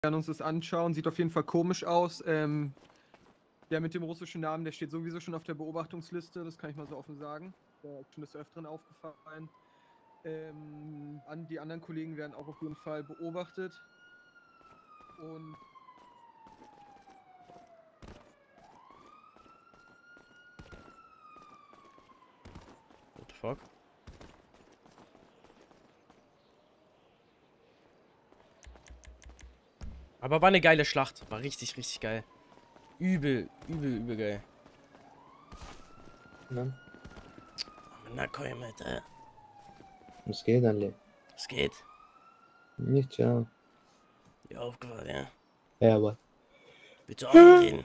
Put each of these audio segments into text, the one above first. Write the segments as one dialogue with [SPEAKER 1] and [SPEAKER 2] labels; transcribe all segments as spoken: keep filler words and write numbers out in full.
[SPEAKER 1] werden uns das anschauen. Sieht auf jeden Fall komisch aus. Ähm, der mit dem russischen Namen, der steht sowieso schon auf der Beobachtungsliste, das kann ich mal so offen sagen. Der ist schon des Öfteren aufgefallen. Ähm, an, die anderen Kollegen werden auch auf jeden Fall beobachtet. Und
[SPEAKER 2] What the fuck? Aber war eine geile Schlacht. War richtig, richtig geil. Übel, übel, übel geil.
[SPEAKER 3] Ja.
[SPEAKER 2] Na komm, Alter.
[SPEAKER 3] Was geht dann, Le?
[SPEAKER 2] Was geht?
[SPEAKER 3] Nichts, ja.
[SPEAKER 2] Dir aufgefallen, ja?
[SPEAKER 3] Ja, aber.
[SPEAKER 2] Bitte offen reden.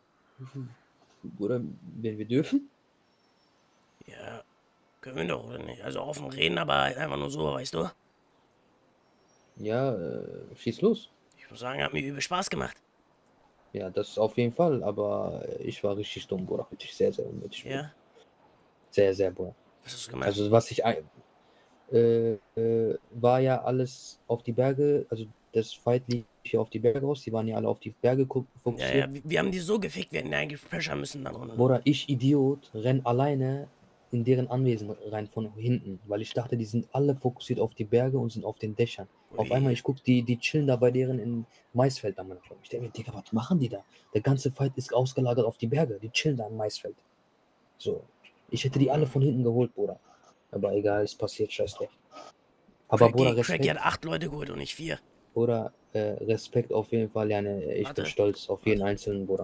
[SPEAKER 3] Oder wenn wir dürfen?
[SPEAKER 2] Ja, können wir doch, oder nicht? Also offen reden, aber halt einfach nur so, weißt du?
[SPEAKER 3] Ja, äh, schieß los.
[SPEAKER 2] Ich muss sagen, hat mir übel Spaß gemacht.
[SPEAKER 3] Ja, das auf jeden Fall, aber ich war richtig dumm, Bruder. Richtig sehr, sehr unnötig.
[SPEAKER 2] Ja?
[SPEAKER 3] Sehr, sehr, Bruder.
[SPEAKER 2] Was hast du gemacht?
[SPEAKER 3] Also, was ich. ein- Äh, äh, war ja alles auf die Berge, also das Fight lief hier auf die Berge aus, die waren ja alle auf die Berge gu-
[SPEAKER 2] Ja,
[SPEAKER 3] fokussiert.
[SPEAKER 2] ja, wir, wir haben die so gefickt, wir hätten eigentlich Pressure müssen dann runter.
[SPEAKER 3] Bruder, ich Idiot, renn alleine in deren Anwesen rein von hinten, weil ich dachte, die sind alle fokussiert auf die Berge und sind auf den Dächern.
[SPEAKER 2] Ui.
[SPEAKER 3] Auf einmal, ich guck, die, die chillen da bei deren in Maisfeld am Anfang. Ich denke mir, Digga, was machen die da? Der ganze Fight ist ausgelagert auf die Berge, die chillen da am Maisfeld. So, ich hätte die alle von hinten geholt, Bruder. Aber egal, es passiert, scheiß drauf. Aber
[SPEAKER 2] Cracky,
[SPEAKER 3] Bruder,
[SPEAKER 2] Cracky
[SPEAKER 3] Respekt,
[SPEAKER 2] hat acht Leute geholt und nicht vier.
[SPEAKER 3] Bruder, äh, Respekt auf jeden Fall, ja, ne, ich
[SPEAKER 2] Warte.
[SPEAKER 3] bin stolz auf jeden
[SPEAKER 2] Warte.
[SPEAKER 3] einzelnen, Bruder.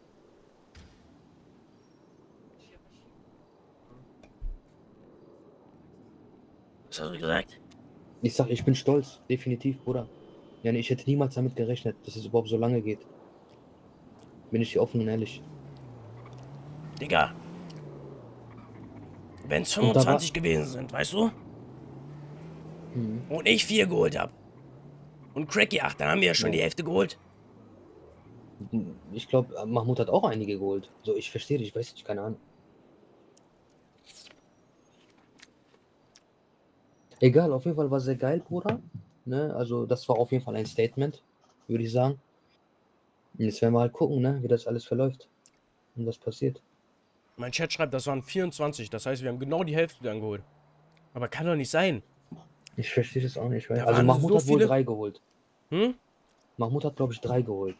[SPEAKER 2] Was hast du gesagt?
[SPEAKER 3] Ich sag, ich bin stolz, definitiv, Bruder. Ja, ne, ich hätte niemals damit gerechnet, dass es überhaupt so lange geht. Bin ich hier offen und ehrlich.
[SPEAKER 2] Digga. Wenn es
[SPEAKER 3] Und da war-
[SPEAKER 2] fünfundzwanzig gewesen sind, weißt du?
[SPEAKER 3] Mhm.
[SPEAKER 2] Und ich vier geholt hab. Und Cracky acht, dann haben wir ja schon
[SPEAKER 3] Ja.
[SPEAKER 2] die Hälfte geholt.
[SPEAKER 3] Ich glaube, Mahmoud hat auch einige geholt. So, ich verstehe dich, ich weiß nicht, keine Ahnung. Egal, auf jeden Fall war sehr geil, Bruder. Ne, also das war auf jeden Fall ein Statement, würde ich sagen. Und jetzt werden wir halt gucken, ne, wie das alles verläuft. Und was passiert.
[SPEAKER 2] Mein Chat schreibt, das waren vierundzwanzig. Das heißt, wir haben genau die Hälfte dann geholt. Aber kann doch nicht sein.
[SPEAKER 3] Ich verstehe das auch nicht. Weil,
[SPEAKER 2] Da
[SPEAKER 3] also
[SPEAKER 2] waren
[SPEAKER 3] Mahmoud
[SPEAKER 2] so
[SPEAKER 3] hat wohl
[SPEAKER 2] viele-
[SPEAKER 3] drei geholt.
[SPEAKER 2] Hm?
[SPEAKER 3] Mahmoud hat, glaube ich, drei geholt.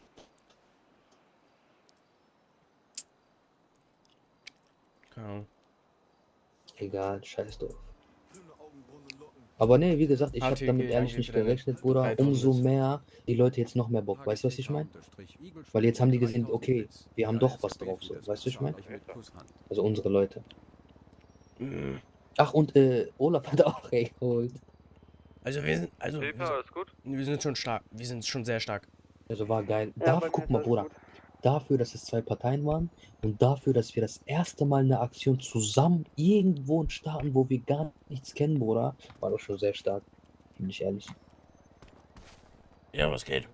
[SPEAKER 2] Keine Ahnung.
[SPEAKER 3] Egal, scheiß drauf. Aber ne, wie gesagt, ich habe
[SPEAKER 2] A T G,
[SPEAKER 3] damit ehrlich
[SPEAKER 2] danke
[SPEAKER 3] nicht
[SPEAKER 2] für deine
[SPEAKER 3] gerechnet, Bruder.
[SPEAKER 2] dreitausend.
[SPEAKER 3] Umso mehr die Leute jetzt noch mehr Bock. Weißt du, was ich meine? Weil jetzt haben die gesehen, okay, wir haben doch was drauf. So. Weißt du, ich meine? Also unsere Leute.
[SPEAKER 2] Hm.
[SPEAKER 3] Ach, und äh, Olaf hat auch geholt.
[SPEAKER 2] Also wir sind, also wir
[SPEAKER 4] Hilfe,
[SPEAKER 2] sind,
[SPEAKER 4] alles gut?
[SPEAKER 2] wir sind schon stark. Wir sind schon sehr stark.
[SPEAKER 3] Also war geil.
[SPEAKER 5] Ja,
[SPEAKER 3] Dafür,
[SPEAKER 5] bei mir
[SPEAKER 3] guck
[SPEAKER 5] ist
[SPEAKER 3] mal,
[SPEAKER 5] alles
[SPEAKER 3] Bruder.
[SPEAKER 5] gut.
[SPEAKER 3] Dafür, dass es zwei Parteien waren und dafür, dass wir das erste Mal eine Aktion zusammen irgendwo starten, wo wir gar nichts kennen, Bruder, war doch schon sehr stark. Bin ich ehrlich.
[SPEAKER 2] Ja, was geht?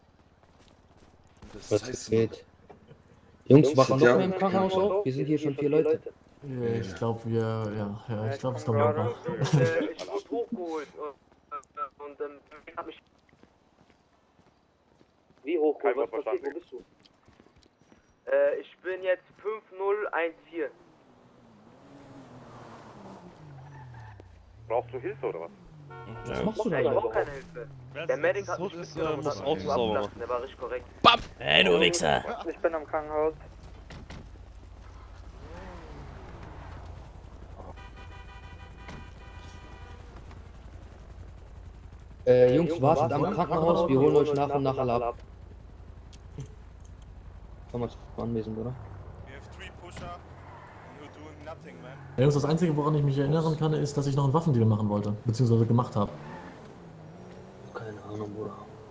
[SPEAKER 3] Was geht? Jungs, wachen
[SPEAKER 4] ja.
[SPEAKER 3] noch mehr im Krankenhaus auf? Wir sind hier schon vier Leute.
[SPEAKER 6] Ja, ich glaube, wir, ja, ja, ich glaube, es kommt
[SPEAKER 5] gerade.
[SPEAKER 6] locker.
[SPEAKER 5] Äh, ich wurde hochgeholt und, und ähm, hab mich.
[SPEAKER 3] Wie hoch?
[SPEAKER 4] Kein Wort verstanden.
[SPEAKER 3] Wo bist du?
[SPEAKER 5] Äh, ich bin jetzt fünf null eins vier.
[SPEAKER 4] Brauchst du Hilfe oder was?
[SPEAKER 3] Was
[SPEAKER 2] Ja.
[SPEAKER 3] machst du
[SPEAKER 5] Ja, ich
[SPEAKER 3] da?
[SPEAKER 5] brauch keine Hilfe. Der Medic hat mich mitgenommen und hat mich nur abgelassen. Der war richtig korrekt.
[SPEAKER 2] Hey, du Wichser!
[SPEAKER 5] Ich bin am Krankenhaus.
[SPEAKER 3] Äh, Jungs, wartet am Krankenhaus, wir holen euch nach und nach alle ab. Komm mal zum Anwesen, oder?
[SPEAKER 6] Ja, Jungs, das Einzige, woran ich mich erinnern kann, ist, dass ich noch einen Waffendeal machen wollte, beziehungsweise gemacht habe.
[SPEAKER 3] Keine Ahnung, Bruder.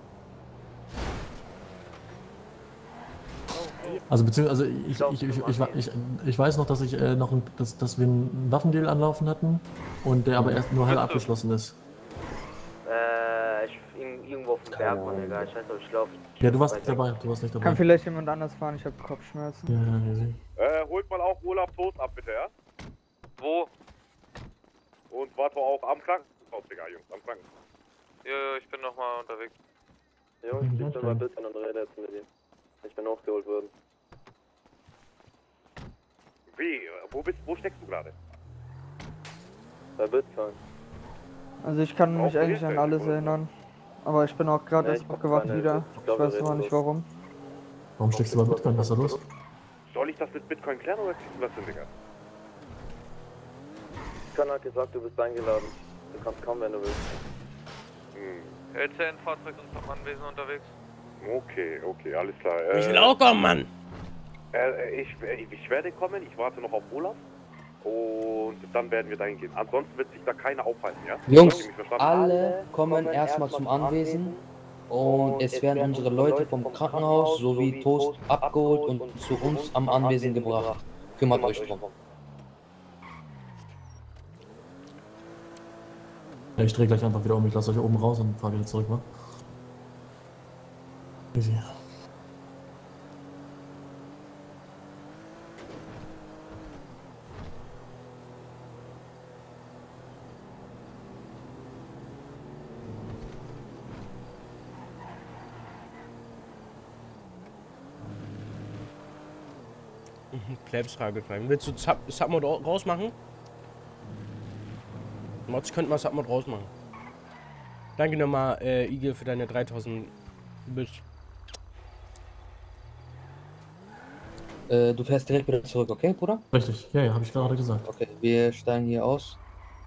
[SPEAKER 6] Also beziehungsweise ich, ich, ich, ich, ich, ich weiß noch, dass ich äh, noch ein, dass, dass wir einen Waffendeal anlaufen hatten und der aber erst nur halb abgeschlossen ist.
[SPEAKER 5] Äh, ich in, irgendwo auf dem
[SPEAKER 3] Keine
[SPEAKER 5] Berg, Mann,
[SPEAKER 3] Ahnung.
[SPEAKER 5] egal, scheiße, ich lauf.
[SPEAKER 6] Ja, du warst nicht dabei, du warst nicht dabei.
[SPEAKER 7] Kann vielleicht jemand anders fahren? Ich habe Kopfschmerzen.
[SPEAKER 6] Ja, ja, ja, ja.
[SPEAKER 4] Äh, holt mal auch Olaf Toast ab, bitte, ja?
[SPEAKER 8] Wo?
[SPEAKER 4] Und warte auch am Krankenhaus, Digga, Jungs, am Krankenhaus.
[SPEAKER 8] Ja, ja, ich bin nochmal unterwegs.
[SPEAKER 5] Jungs, ich bin mal Blitz an und rede jetzt mit ihm. Ich bin hochgeholt worden.
[SPEAKER 4] Wie? Wo bist wo steckst du gerade?
[SPEAKER 5] Bei Blitzfang.
[SPEAKER 7] Also ich kann mich
[SPEAKER 4] Auch
[SPEAKER 7] eigentlich
[SPEAKER 4] Hilfe,
[SPEAKER 7] an alles
[SPEAKER 4] oder?
[SPEAKER 7] erinnern. Aber ich bin auch gerade
[SPEAKER 5] Ja,
[SPEAKER 7] erst
[SPEAKER 5] ich hab
[SPEAKER 7] aufgewacht
[SPEAKER 5] keine-
[SPEAKER 7] wieder.
[SPEAKER 5] ich
[SPEAKER 7] Ich
[SPEAKER 5] glaube, wir
[SPEAKER 7] weiß
[SPEAKER 5] reden
[SPEAKER 7] immer nicht
[SPEAKER 5] los.
[SPEAKER 7] warum.
[SPEAKER 6] Warum steckst du bei Bitcoin? Was ist da los?
[SPEAKER 4] Soll ich das mit Bitcoin klären oder kriegst du das hin, Digga?
[SPEAKER 5] Kann hat gesagt, du bist eingeladen. Du kannst kommen, wenn du willst.
[SPEAKER 4] Hm.
[SPEAKER 8] L zehn Fahrzeug und vom Anwesen unterwegs.
[SPEAKER 4] Okay, okay, alles klar.
[SPEAKER 2] Ich will auch kommen, Mann.
[SPEAKER 4] Äh, ich, ich werde kommen, ich warte noch auf Olaf. Und dann werden wir dahin gehen. Ansonsten wird sich da keiner aufhalten, ja?
[SPEAKER 3] Jungs,
[SPEAKER 4] Habt ihr mich verstanden?
[SPEAKER 3] alle kommen erstmal zum Anwesen und es werden unsere Leute vom Krankenhaus sowie Toast abgeholt und zu uns am Anwesen gebracht. Kümmert euch drum.
[SPEAKER 6] Ja, ich drehe gleich einfach wieder um. Ich lasse euch oben raus und fahre wieder zurück, wa? Easy.
[SPEAKER 2] Plebsfrage gefallen. Willst du Sub Submod rausmachen? Mods könnten wir Submod rausmachen. Danke nochmal, äh, Igel, für deine dreitausend Bits.
[SPEAKER 3] Äh, du fährst direkt wieder zurück, okay, Bruder?
[SPEAKER 6] Richtig, ja, ja, habe ich gerade gesagt.
[SPEAKER 3] Okay, wir steigen hier aus.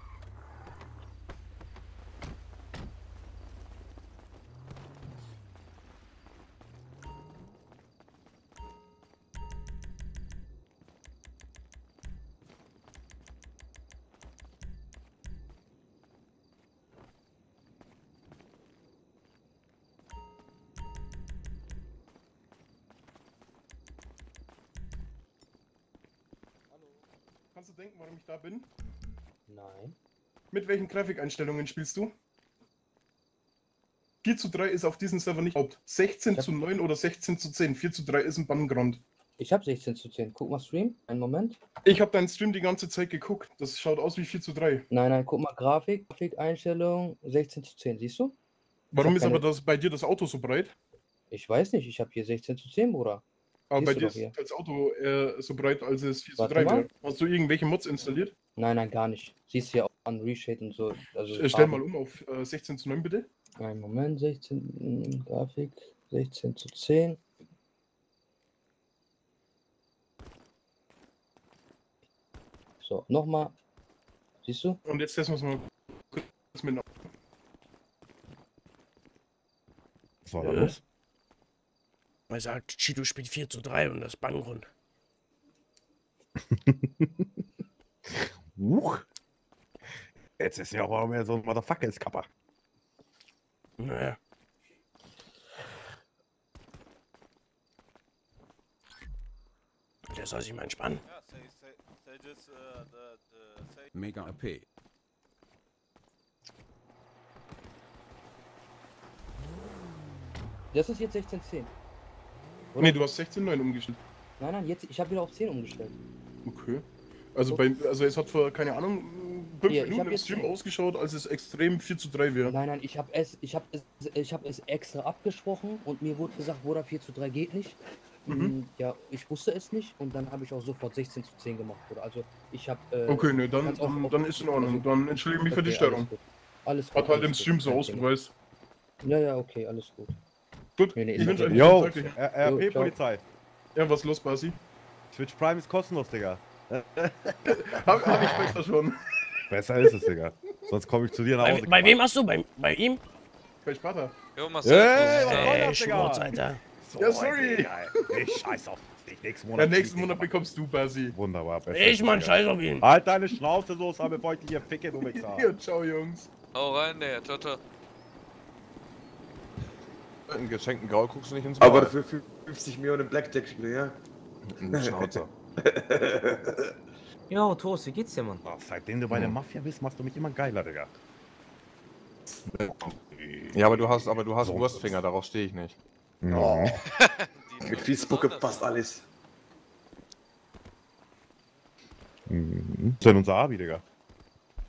[SPEAKER 9] Kannst du denken, warum ich da bin?
[SPEAKER 3] Nein.
[SPEAKER 9] Mit welchen Grafikeinstellungen spielst du? vier zu drei ist auf diesem Server nicht erlaubt. sechzehn zu neun oder sechzehn zu zehn. vier zu drei ist ein Banngrund.
[SPEAKER 3] Ich habe sechzehn zu zehn. Guck mal Stream. Einen Moment.
[SPEAKER 9] Ich habe deinen Stream die ganze Zeit geguckt. Das schaut aus wie vier zu drei.
[SPEAKER 3] Nein, nein, guck mal Grafik. Grafikeinstellung sechzehn zu zehn. Siehst du?
[SPEAKER 9] Warum
[SPEAKER 3] hab
[SPEAKER 9] ist
[SPEAKER 3] keine-
[SPEAKER 9] aber das bei dir das Auto so breit?
[SPEAKER 3] Ich weiß nicht. Ich habe hier sechzehn zu zehn, Bruder.
[SPEAKER 9] Aber
[SPEAKER 3] Siehst
[SPEAKER 9] bei
[SPEAKER 3] du
[SPEAKER 9] dir
[SPEAKER 3] doch
[SPEAKER 9] ist
[SPEAKER 3] hier.
[SPEAKER 9] das Auto äh, so breit, als es vier zu
[SPEAKER 3] Warte
[SPEAKER 9] drei
[SPEAKER 3] mal.
[SPEAKER 9] wäre. Hast du irgendwelche Mods installiert?
[SPEAKER 3] Nein, nein, gar nicht. Siehst du ja auch an Reshade und so. Also
[SPEAKER 9] Äh, Stell
[SPEAKER 3] Farben.
[SPEAKER 9] mal um auf äh, sechzehn zu neun bitte.
[SPEAKER 3] Einen Moment, sechzehn, mm, Grafik, sechzehn zu zehn. So, nochmal. Siehst du?
[SPEAKER 9] Und jetzt testen wir es mal kurz mit.
[SPEAKER 10] Was war da los?
[SPEAKER 2] Er sagt, Cheeto spielt vier zu drei und das Banngrund.
[SPEAKER 10] Huch. Jetzt ist ja auch mehr so ein Motherfucker ins Kappa.
[SPEAKER 2] Naja. Der soll sich mal entspannen.
[SPEAKER 11] Mega A P.
[SPEAKER 3] Das ist jetzt sechzehn zehn.
[SPEAKER 9] Nee, du hast sechzehn neun umgestellt.
[SPEAKER 3] Nein, nein, jetzt, ich habe wieder auf zehn umgestellt.
[SPEAKER 9] Okay. Also, bei, also es hat vor, keine Ahnung, fünf
[SPEAKER 3] Hier, ich
[SPEAKER 9] Minuten
[SPEAKER 3] hab
[SPEAKER 9] im
[SPEAKER 3] jetzt
[SPEAKER 9] Stream
[SPEAKER 3] zehn.
[SPEAKER 9] ausgeschaut, als es extrem vier zu drei wäre.
[SPEAKER 3] Nein, nein, ich habe es, ich habe es, ich habe es extra abgesprochen und mir wurde gesagt, Bruder, vier zu drei geht nicht.
[SPEAKER 9] Mhm.
[SPEAKER 3] Mm, Ja, ich wusste es nicht und dann habe ich auch sofort sechzehn zu zehn gemacht, Bruder. Also ich habe. Äh,
[SPEAKER 9] Okay, ne, dann,
[SPEAKER 3] kannst auch
[SPEAKER 9] dann,
[SPEAKER 3] auf-
[SPEAKER 9] dann ist in Ordnung. Dann entschuldige mich für die
[SPEAKER 3] Okay,
[SPEAKER 9] Störung.
[SPEAKER 3] Alles gut. Alles gut.
[SPEAKER 9] Hat halt
[SPEAKER 3] alles
[SPEAKER 9] im
[SPEAKER 3] gut,
[SPEAKER 9] Stream so
[SPEAKER 3] kein
[SPEAKER 9] aus, du
[SPEAKER 3] Thema.
[SPEAKER 9] weißt.
[SPEAKER 3] Ja, ja, okay, alles gut.
[SPEAKER 9] Gut,
[SPEAKER 3] Nee, nee,
[SPEAKER 9] ich
[SPEAKER 3] ist
[SPEAKER 9] wünsche euch
[SPEAKER 3] okay.
[SPEAKER 9] einen
[SPEAKER 10] Yo,
[SPEAKER 9] schönen Tag.
[SPEAKER 10] R- R
[SPEAKER 3] Jo,
[SPEAKER 10] P
[SPEAKER 3] ciao.
[SPEAKER 10] Polizei.
[SPEAKER 9] Ja, was los, Basi?
[SPEAKER 10] Twitch Prime ist kostenlos, Digga.
[SPEAKER 9] Hab, hab ich besser schon.
[SPEAKER 10] Besser ist es, Digga. Sonst komme ich zu dir nach
[SPEAKER 2] Bei,
[SPEAKER 10] Hause.
[SPEAKER 2] bei wem hast du? Bei, bei ihm?
[SPEAKER 9] Bei Sparta.
[SPEAKER 8] Jo, Marcel.
[SPEAKER 10] Hey, was soll
[SPEAKER 2] Ey,
[SPEAKER 10] das, Digga?
[SPEAKER 2] Schmutz, Alter.
[SPEAKER 10] So,
[SPEAKER 9] Ja, sorry.
[SPEAKER 10] Digga, ich scheiß auf dich. Nächsten
[SPEAKER 9] Ja,
[SPEAKER 10] Monat.
[SPEAKER 9] nächsten Monat bekommst du, Basi.
[SPEAKER 10] Wunderbar. besser
[SPEAKER 2] Ich,
[SPEAKER 10] ist es,
[SPEAKER 2] Mann,
[SPEAKER 10] Digga.
[SPEAKER 2] scheiß auf ihn.
[SPEAKER 10] Halt deine Schnauze so, bevor ich dich hier ficke, du Wichser.
[SPEAKER 9] Ja, ciao, Jungs.
[SPEAKER 8] Hau rein, der Toto.
[SPEAKER 12] Einen geschenkten Gaul guckst du nicht ins
[SPEAKER 5] Aber
[SPEAKER 12] Maul.
[SPEAKER 5] für fünfzig Millionen Blackjack, ja?
[SPEAKER 12] Ein Schnauzer.
[SPEAKER 13] Jo, Toast, wie geht's dir, Mann?
[SPEAKER 10] Oh, seitdem du bei der Mafia bist, machst du mich immer geiler, Digga.
[SPEAKER 12] Ja, aber du hast, aber du hast
[SPEAKER 10] So.
[SPEAKER 12] Wurstfinger, darauf stehe ich nicht.
[SPEAKER 10] Ja.
[SPEAKER 5] Mit viel Spucke passt alles.
[SPEAKER 10] Mhm. Das ist denn unser Abi, Digga.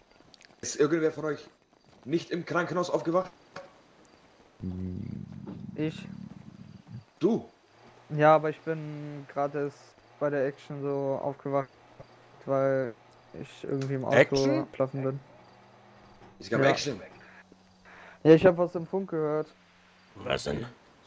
[SPEAKER 5] Ist irgendwer von euch nicht im Krankenhaus aufgewacht?
[SPEAKER 7] Ich.
[SPEAKER 10] Du?
[SPEAKER 7] Ja, aber ich bin gerade erst bei der Action so aufgewacht, weil ich irgendwie im Auto
[SPEAKER 10] Action?
[SPEAKER 7] plaffen bin.
[SPEAKER 10] Es gab
[SPEAKER 7] Ja.
[SPEAKER 10] Action.
[SPEAKER 7] Ja, ich habe was im Funk gehört.
[SPEAKER 2] Was denn?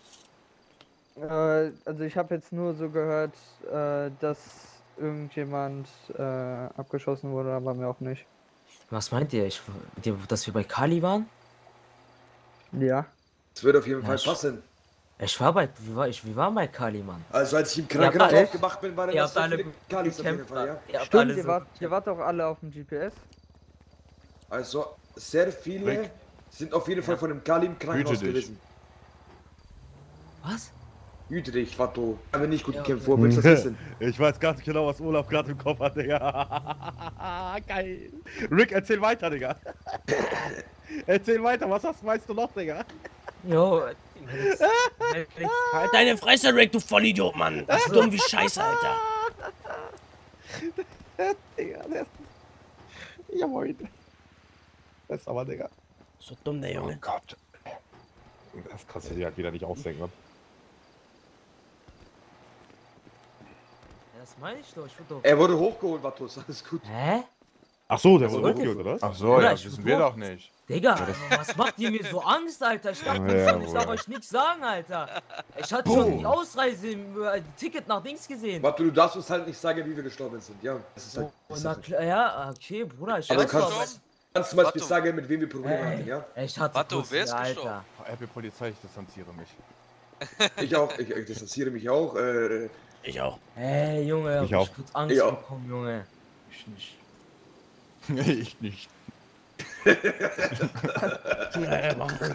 [SPEAKER 7] Äh, also ich habe jetzt nur so gehört, äh, dass irgendjemand äh, abgeschossen wurde, aber mir auch nicht.
[SPEAKER 13] Was meint ihr? Ich, mit dem, dass wir bei Kali waren?
[SPEAKER 7] Ja.
[SPEAKER 10] Das wird auf jeden
[SPEAKER 13] Ja,
[SPEAKER 10] Fall
[SPEAKER 13] ich-
[SPEAKER 10] passen.
[SPEAKER 13] Ich war bei, wir, war, ich, wir waren bei Kali, Mann.
[SPEAKER 10] Also als ich im
[SPEAKER 13] Ihr habt
[SPEAKER 10] Krankenhaus
[SPEAKER 13] alle-
[SPEAKER 10] aufgemacht bin, war
[SPEAKER 13] ihr
[SPEAKER 10] das
[SPEAKER 13] habt
[SPEAKER 10] so
[SPEAKER 13] alle
[SPEAKER 10] viele Kalis auf jeden
[SPEAKER 13] gekämpft,
[SPEAKER 10] Fall, ja.
[SPEAKER 13] ihr habt
[SPEAKER 7] Stimmt,
[SPEAKER 13] alle
[SPEAKER 7] ihr
[SPEAKER 13] so
[SPEAKER 7] wart, ihr wart doch alle auf dem G P S.
[SPEAKER 10] Also sehr viele
[SPEAKER 12] Rick.
[SPEAKER 10] sind auf jeden Fall von dem Kali im Krankenhaus
[SPEAKER 12] Hüte dich.
[SPEAKER 10] gewesen.
[SPEAKER 13] Was?
[SPEAKER 10] Hüte dich, Vato. Aber nicht gut
[SPEAKER 13] Ja,
[SPEAKER 10] gekämpft,
[SPEAKER 13] okay.
[SPEAKER 10] wo willst du das wissen? Ich weiß ganz genau, was Olaf gerade im Kopf hat, Digga. Geil. Rick, erzähl weiter, Digga. Erzähl weiter, was hast, weißt du noch, Digga?
[SPEAKER 13] Jo,
[SPEAKER 2] Halt deine Fresse, Rick, du Vollidiot, Mann. Das ist dumm wie Scheiße, Alter.
[SPEAKER 10] Digga, der ist... Jawohl. Das ist aber, Digga.
[SPEAKER 2] So dumm, der Junge.
[SPEAKER 12] Oh Gott. Das kannst du dir halt wieder nicht ausdenken.
[SPEAKER 13] das meine ich doch. Ich wurde doch.
[SPEAKER 10] Er wurde hochgeholt, Vatos, alles gut.
[SPEAKER 13] Hä?
[SPEAKER 12] Ach so, der
[SPEAKER 13] Was
[SPEAKER 12] wurde
[SPEAKER 13] wollt ihr?
[SPEAKER 12] hochgeholt, oder? Ach so,
[SPEAKER 13] Bruder,
[SPEAKER 12] ja,
[SPEAKER 13] ich
[SPEAKER 12] das wissen
[SPEAKER 13] wurde
[SPEAKER 12] wir
[SPEAKER 13] hoch-
[SPEAKER 12] doch nicht.
[SPEAKER 13] Digga, was macht ihr mir so Angst, Alter? Ich dachte,
[SPEAKER 12] Ja,
[SPEAKER 13] ich darf
[SPEAKER 12] Bruder.
[SPEAKER 13] euch nichts sagen, Alter. Ich hatte
[SPEAKER 10] Puh.
[SPEAKER 13] schon die Ausreise, äh, Ticket nach Dings gesehen.
[SPEAKER 10] Warte, du darfst uns halt nicht sagen, wie wir gestorben sind, ja. Das ist halt...
[SPEAKER 13] Oh, na klar, ja, okay, Bruder, ich
[SPEAKER 10] Aber du
[SPEAKER 13] weiß
[SPEAKER 10] kannst,
[SPEAKER 13] doch.
[SPEAKER 10] kannst zum Beispiel
[SPEAKER 8] Warte.
[SPEAKER 10] sagen, mit wem wir Probleme
[SPEAKER 13] Ey,
[SPEAKER 10] hatten, ja?
[SPEAKER 13] Ich hatte
[SPEAKER 8] Warte,
[SPEAKER 13] kurz,
[SPEAKER 8] wer ist
[SPEAKER 13] Alter.
[SPEAKER 8] gestorben?
[SPEAKER 12] Apple Polizei, ich distanziere mich.
[SPEAKER 10] Ich auch, ich, ich distanziere mich auch. Äh,
[SPEAKER 2] Ich auch.
[SPEAKER 13] Ey, Junge, hab
[SPEAKER 12] Ich
[SPEAKER 13] ich
[SPEAKER 12] auch.
[SPEAKER 13] kurz Angst
[SPEAKER 10] Ich auch.
[SPEAKER 13] bekommen, Junge. Ich nicht.
[SPEAKER 12] Ich nicht.
[SPEAKER 2] Naja, mach mal.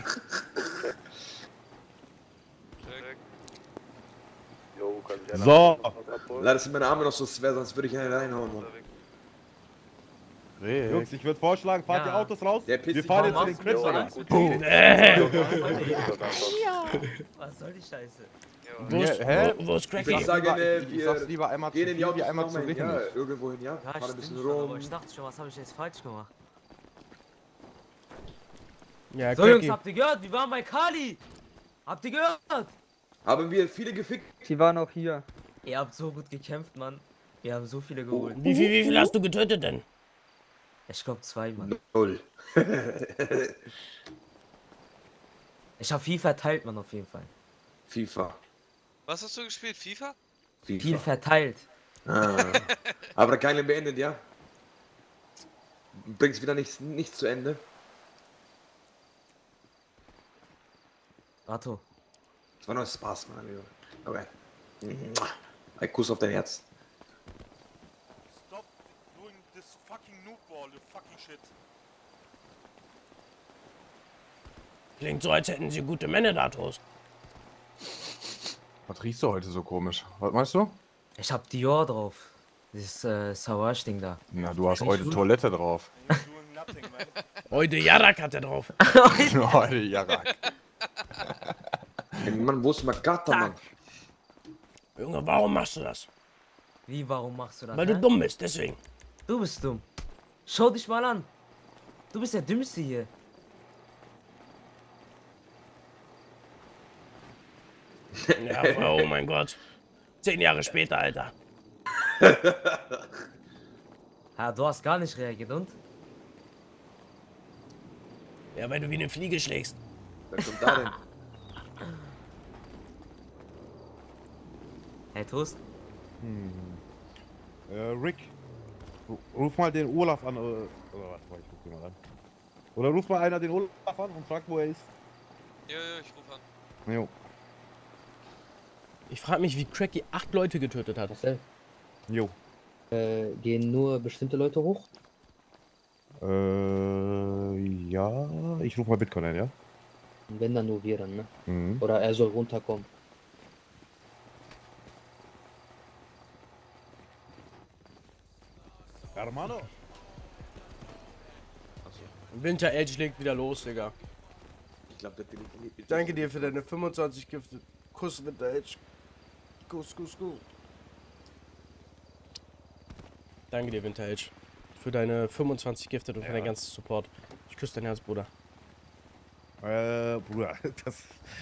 [SPEAKER 4] Jo, kann ich
[SPEAKER 12] So.
[SPEAKER 10] leider sind meine Arme noch so schwer, sonst würde ich einen reinhauen, Mann.
[SPEAKER 12] Jungs, ich würde vorschlagen, fahrt
[SPEAKER 13] Ja.
[SPEAKER 12] die Autos raus.
[SPEAKER 10] Der pisst
[SPEAKER 12] Wir
[SPEAKER 10] sich
[SPEAKER 12] fahren
[SPEAKER 10] mal
[SPEAKER 12] jetzt zu den
[SPEAKER 10] aus.
[SPEAKER 12] Crips,
[SPEAKER 13] Jo,
[SPEAKER 12] Digga.
[SPEAKER 13] alles gut.
[SPEAKER 2] Boom.
[SPEAKER 13] Was soll die Scheiße?
[SPEAKER 2] Wo ist,
[SPEAKER 12] Hä?
[SPEAKER 2] wo, wo ist
[SPEAKER 10] Ich
[SPEAKER 2] Cracky?
[SPEAKER 10] würde sagen, äh,
[SPEAKER 12] ich sag's
[SPEAKER 10] wir
[SPEAKER 12] lieber einmal zu
[SPEAKER 10] gehen in die
[SPEAKER 12] viel, wie
[SPEAKER 10] Autos
[SPEAKER 12] einmal
[SPEAKER 10] noch
[SPEAKER 12] zu
[SPEAKER 10] mal hin, ja,
[SPEAKER 12] wenig.
[SPEAKER 10] irgendwo hin, ja?
[SPEAKER 13] Ja,
[SPEAKER 10] Fahren ein
[SPEAKER 13] stimmt
[SPEAKER 10] bisschen
[SPEAKER 13] schon, aber
[SPEAKER 10] rum.
[SPEAKER 13] ich dachte schon, was habe ich jetzt falsch gemacht?
[SPEAKER 2] Ja,
[SPEAKER 13] So, Jungs,
[SPEAKER 2] Cracky.
[SPEAKER 13] habt ihr gehört? Wir waren bei Kali. Habt ihr gehört?
[SPEAKER 10] Haben wir viele gefickt?
[SPEAKER 7] Die waren auch hier.
[SPEAKER 13] Ihr habt so gut gekämpft, Mann. Wir haben so viele geholt.
[SPEAKER 2] Wie viel, wie viel hast du getötet denn?
[SPEAKER 13] Ich glaube zwei, Mann.
[SPEAKER 10] Null.
[SPEAKER 13] Ich habe viel verteilt, Mann, auf jeden Fall.
[SPEAKER 10] FIFA.
[SPEAKER 8] Was hast du gespielt? FIFA?
[SPEAKER 13] Viel
[SPEAKER 10] FIFA.
[SPEAKER 13] verteilt.
[SPEAKER 10] Ah. Aber keine beendet, ja? Bringt's wieder nichts, nichts zu Ende.
[SPEAKER 13] Rato.
[SPEAKER 10] Das war nur Spaß, Mann. Junge. Okay. Ein Kuss auf dein Herz.
[SPEAKER 9] Stop doing this fucking noob wall, you fucking shit.
[SPEAKER 2] Klingt so, als hätten sie gute Männer da, Toast.
[SPEAKER 12] Was riechst du heute so komisch? Was meinst du?
[SPEAKER 13] Ich hab Dior drauf. Dieses äh, Savage-Ding da.
[SPEAKER 12] Na, du hast
[SPEAKER 13] Nicht
[SPEAKER 12] heute
[SPEAKER 13] gut.
[SPEAKER 12] Toilette drauf.
[SPEAKER 9] Doing nothing, man.
[SPEAKER 2] Heute Jarak hat er drauf.
[SPEAKER 12] Heute Jarak.
[SPEAKER 10] Ey, Mann, wo ist Makata, Mann?
[SPEAKER 2] Junge, warum machst du das?
[SPEAKER 13] Wie, warum machst du das?
[SPEAKER 2] Weil du
[SPEAKER 13] hä?
[SPEAKER 2] dumm bist, deswegen.
[SPEAKER 13] Du bist dumm. Schau dich mal an. Du bist der Dümmste hier.
[SPEAKER 2] Ja, oh mein Gott. Zehn Jahre später, Alter.
[SPEAKER 13] Ja, du hast gar nicht reagiert, und?
[SPEAKER 2] Ja, weil du wie eine Fliege schlägst.
[SPEAKER 10] Wer kommt da denn?
[SPEAKER 13] Hey, Toast.
[SPEAKER 12] Hm. Äh, Rick, ru- ruf mal den Olaf an, oder, oder was, ich ruf den mal an. Oder ruf mal einer den Olaf an und frag, wo er ist.
[SPEAKER 8] Jo, jo, ich ruf an.
[SPEAKER 12] Jo.
[SPEAKER 2] Ich frage mich, wie Cracky acht Leute getötet hat.
[SPEAKER 3] Marcel,
[SPEAKER 12] Jo.
[SPEAKER 3] äh, gehen nur bestimmte Leute hoch?
[SPEAKER 12] Äh, ja, ich ruf mal Bitcoin ein, ja?
[SPEAKER 3] Und wenn dann nur wir dann, ne?
[SPEAKER 12] Mhm.
[SPEAKER 3] Oder er soll runterkommen.
[SPEAKER 12] Hermano.
[SPEAKER 2] Winter Edge legt wieder los, Digga.
[SPEAKER 10] Ich glaube, der telefoniert mit
[SPEAKER 2] Danke dir für deine fünfundzwanzig Gifte. Kuss, Winter Edge. Kuss, Kuss, Kuss. Danke dir, Winter Edge. Für deine fünfundzwanzig Gifte und für
[SPEAKER 12] Ja.
[SPEAKER 2] deinen ganzen Support. Ich küsse dein Herz, Bruder.
[SPEAKER 12] Äh, Bruder, das...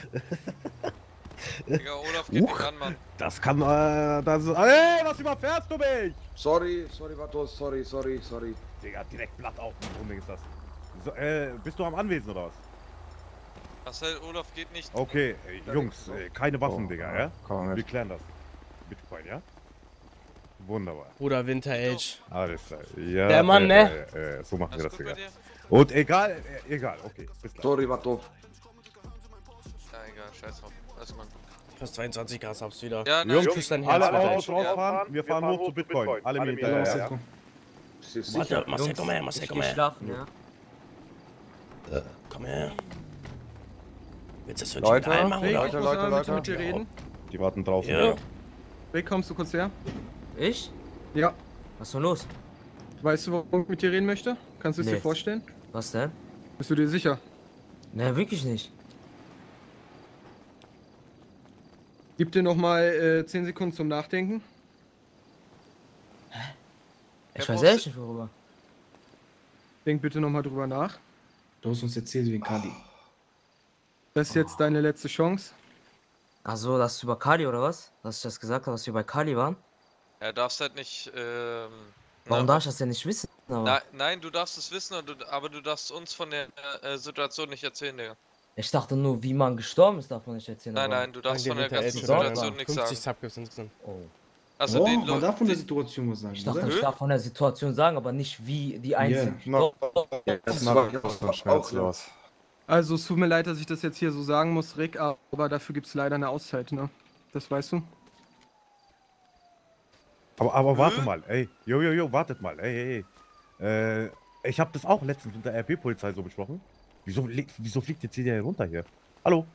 [SPEAKER 8] Digga, Olaf geht nicht an, Mann.
[SPEAKER 12] Das kann, äh, das ist... Ey, was überfährst du mich?
[SPEAKER 14] Sorry, sorry, Vatos, sorry, sorry, sorry.
[SPEAKER 12] Digga, direkt Blatt auf, wie dumm ist das? So, äh, bist du am Anwesen oder was?
[SPEAKER 8] Marcel, Olaf geht nicht.
[SPEAKER 12] Okay, ey, Jungs, äh, keine Waffen,
[SPEAKER 15] Oh,
[SPEAKER 12] Digga, ja?
[SPEAKER 15] komm mit.
[SPEAKER 12] Wir klären das. Bitcoin, ja? Wunderbar.
[SPEAKER 2] Bruder, Winter Age.
[SPEAKER 12] Alles klar. Ja,
[SPEAKER 2] Der Mann,
[SPEAKER 12] äh,
[SPEAKER 2] ne?
[SPEAKER 12] Äh, äh, so machen wir das, Digga. Und egal, äh, egal, okay, bis gleich.
[SPEAKER 14] Sorry, Vato.
[SPEAKER 8] Ja, egal, scheiß drauf. Alles, Mann.
[SPEAKER 2] Fast zweiundzwanzig Gas hab's wieder.
[SPEAKER 8] Ja, nein,
[SPEAKER 12] Jungs,
[SPEAKER 2] küss dein Herz,
[SPEAKER 12] alle
[SPEAKER 2] Winter
[SPEAKER 12] Autos
[SPEAKER 2] Age.
[SPEAKER 12] rausfahren, wir fahren hoch zu Bitcoin. Alle mit hinterher, ja?
[SPEAKER 2] Warte, Marcel, komm her, Marcel,
[SPEAKER 13] Ich
[SPEAKER 2] komm
[SPEAKER 13] geh
[SPEAKER 2] her.
[SPEAKER 13] schlafen, ja?
[SPEAKER 2] Komm her. Willst du das
[SPEAKER 15] Leute,
[SPEAKER 2] wirklich mit allen machen,
[SPEAKER 1] Rick,
[SPEAKER 2] oder?
[SPEAKER 1] ich
[SPEAKER 15] Leute,
[SPEAKER 1] muss
[SPEAKER 15] Leute,
[SPEAKER 1] einmal bitte
[SPEAKER 15] Leute.
[SPEAKER 1] mit dir reden.
[SPEAKER 12] Die warten draußen,
[SPEAKER 2] Ja.
[SPEAKER 12] Digga.
[SPEAKER 1] Rick, kommst du kurz her?
[SPEAKER 13] Ich?
[SPEAKER 1] Ja.
[SPEAKER 13] Was ist denn los?
[SPEAKER 1] Weißt du, warum ich mit dir reden möchte? Kannst du es
[SPEAKER 13] Nee.
[SPEAKER 1] dir vorstellen?
[SPEAKER 13] Was denn?
[SPEAKER 1] Bist du dir sicher?
[SPEAKER 13] Ne, wirklich nicht.
[SPEAKER 1] Gib dir noch mal äh, zehn Sekunden zum Nachdenken.
[SPEAKER 13] Ich weiß ehrlich nicht, worüber.
[SPEAKER 1] Denk bitte noch mal drüber nach.
[SPEAKER 16] Du hast uns erzählt wegen Kali.
[SPEAKER 1] Das ist jetzt deine letzte Chance.
[SPEAKER 13] Also, das ist über Kali oder was? Dass ich das gesagt habe, dass wir bei Kali waren?
[SPEAKER 8] Er darfst halt nicht, ähm...
[SPEAKER 13] Warum
[SPEAKER 8] na,
[SPEAKER 13] darf ich das denn nicht wissen? Aber
[SPEAKER 8] na, nein, du darfst es wissen, und du, aber du darfst uns von der äh, Situation nicht erzählen, Digga.
[SPEAKER 13] ich dachte nur, wie man gestorben ist, darf man nicht erzählen.
[SPEAKER 8] Nein,
[SPEAKER 13] aber-
[SPEAKER 8] nein, du darfst
[SPEAKER 2] Danke,
[SPEAKER 8] von der
[SPEAKER 2] Winter
[SPEAKER 8] ganzen
[SPEAKER 2] Age.
[SPEAKER 8] Situation nichts
[SPEAKER 2] fünfzig
[SPEAKER 8] sagen.
[SPEAKER 2] Subgifts insgesamt.
[SPEAKER 13] Oh.
[SPEAKER 8] Also
[SPEAKER 16] oh,
[SPEAKER 8] die
[SPEAKER 16] man
[SPEAKER 8] Leute...
[SPEAKER 16] darf von der Situation was sagen,
[SPEAKER 13] Ich dachte,
[SPEAKER 16] oder?
[SPEAKER 13] ich darf von der Situation sagen, aber nicht wie die Einzelnen.
[SPEAKER 15] No,
[SPEAKER 14] Das
[SPEAKER 15] no,
[SPEAKER 14] war
[SPEAKER 15] so
[SPEAKER 14] auch,
[SPEAKER 15] schmerzlos.
[SPEAKER 1] Also es tut mir leid, dass ich das jetzt hier so sagen muss, Rick, aber dafür gibt es leider eine Auszeit, ne? Das weißt du?
[SPEAKER 12] Aber, aber warte mal, ey, jo, jo, jo, wartet mal, ey, ey, ey. Äh, ich hab das auch letztens mit der R P-Polizei so besprochen. Wieso, li- wieso fliegt jetzt jeder hier runter hier? Hallo?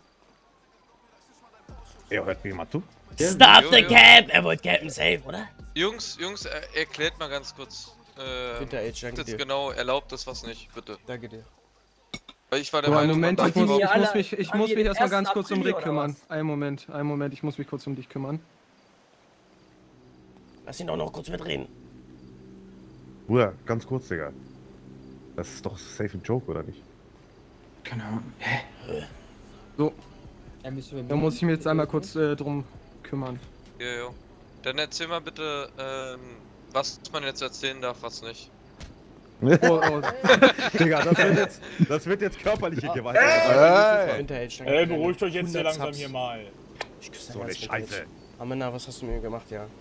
[SPEAKER 12] Ihr hört mir jemand zu?
[SPEAKER 2] Stop
[SPEAKER 8] Jo,
[SPEAKER 2] the
[SPEAKER 8] jo.
[SPEAKER 2] cap! Er wollte cappen, safe, oder?
[SPEAKER 8] Jungs, Jungs, er, erklärt mal ganz kurz. Äh,
[SPEAKER 2] Winter Age,
[SPEAKER 8] was
[SPEAKER 2] danke
[SPEAKER 8] jetzt
[SPEAKER 2] dir.
[SPEAKER 8] genau erlaubt ist, was nicht, bitte.
[SPEAKER 2] Danke dir.
[SPEAKER 8] Weil ich war der
[SPEAKER 1] So, einen
[SPEAKER 8] Meinung,
[SPEAKER 1] Moment,
[SPEAKER 8] man
[SPEAKER 1] ich
[SPEAKER 8] darf
[SPEAKER 1] muss,
[SPEAKER 8] überhaupt-
[SPEAKER 1] ich
[SPEAKER 13] alle
[SPEAKER 1] muss mich, ich
[SPEAKER 13] an
[SPEAKER 1] muss mich
[SPEAKER 13] den
[SPEAKER 1] erstmal
[SPEAKER 13] ersten
[SPEAKER 1] ganz kurz um
[SPEAKER 13] April
[SPEAKER 1] Rick
[SPEAKER 13] oder
[SPEAKER 1] kümmern.
[SPEAKER 13] was?
[SPEAKER 1] Einen Moment, einen Moment, ich muss mich kurz um dich kümmern.
[SPEAKER 2] Lass ihn doch noch kurz mitreden.
[SPEAKER 12] Bruder, ganz kurz, Digga. Das ist doch safe ein Joke, oder nicht?
[SPEAKER 16] Keine Ahnung. Hä?
[SPEAKER 1] So,
[SPEAKER 3] Ja, müssen wir
[SPEAKER 1] da muss ich mich jetzt einmal kurz äh, drum kümmern.
[SPEAKER 8] Jo, jo. Dann erzähl mal bitte, ähm, was man jetzt erzählen darf, was nicht.
[SPEAKER 1] Oh, oh.
[SPEAKER 12] Digga, das wird jetzt, das wird jetzt körperliche Gewalt.
[SPEAKER 15] Hey!
[SPEAKER 2] Winter Age, danke
[SPEAKER 17] Ey,
[SPEAKER 2] dir.
[SPEAKER 17] beruhigt euch jetzt hier
[SPEAKER 2] hundert
[SPEAKER 17] langsam
[SPEAKER 2] Subs.
[SPEAKER 17] hier mal.
[SPEAKER 2] Ich küsse
[SPEAKER 12] So
[SPEAKER 2] dein
[SPEAKER 12] eine
[SPEAKER 2] Herz, Winter Age.
[SPEAKER 12] Scheiße.
[SPEAKER 2] Amanda, was hast du mir gemacht, ja?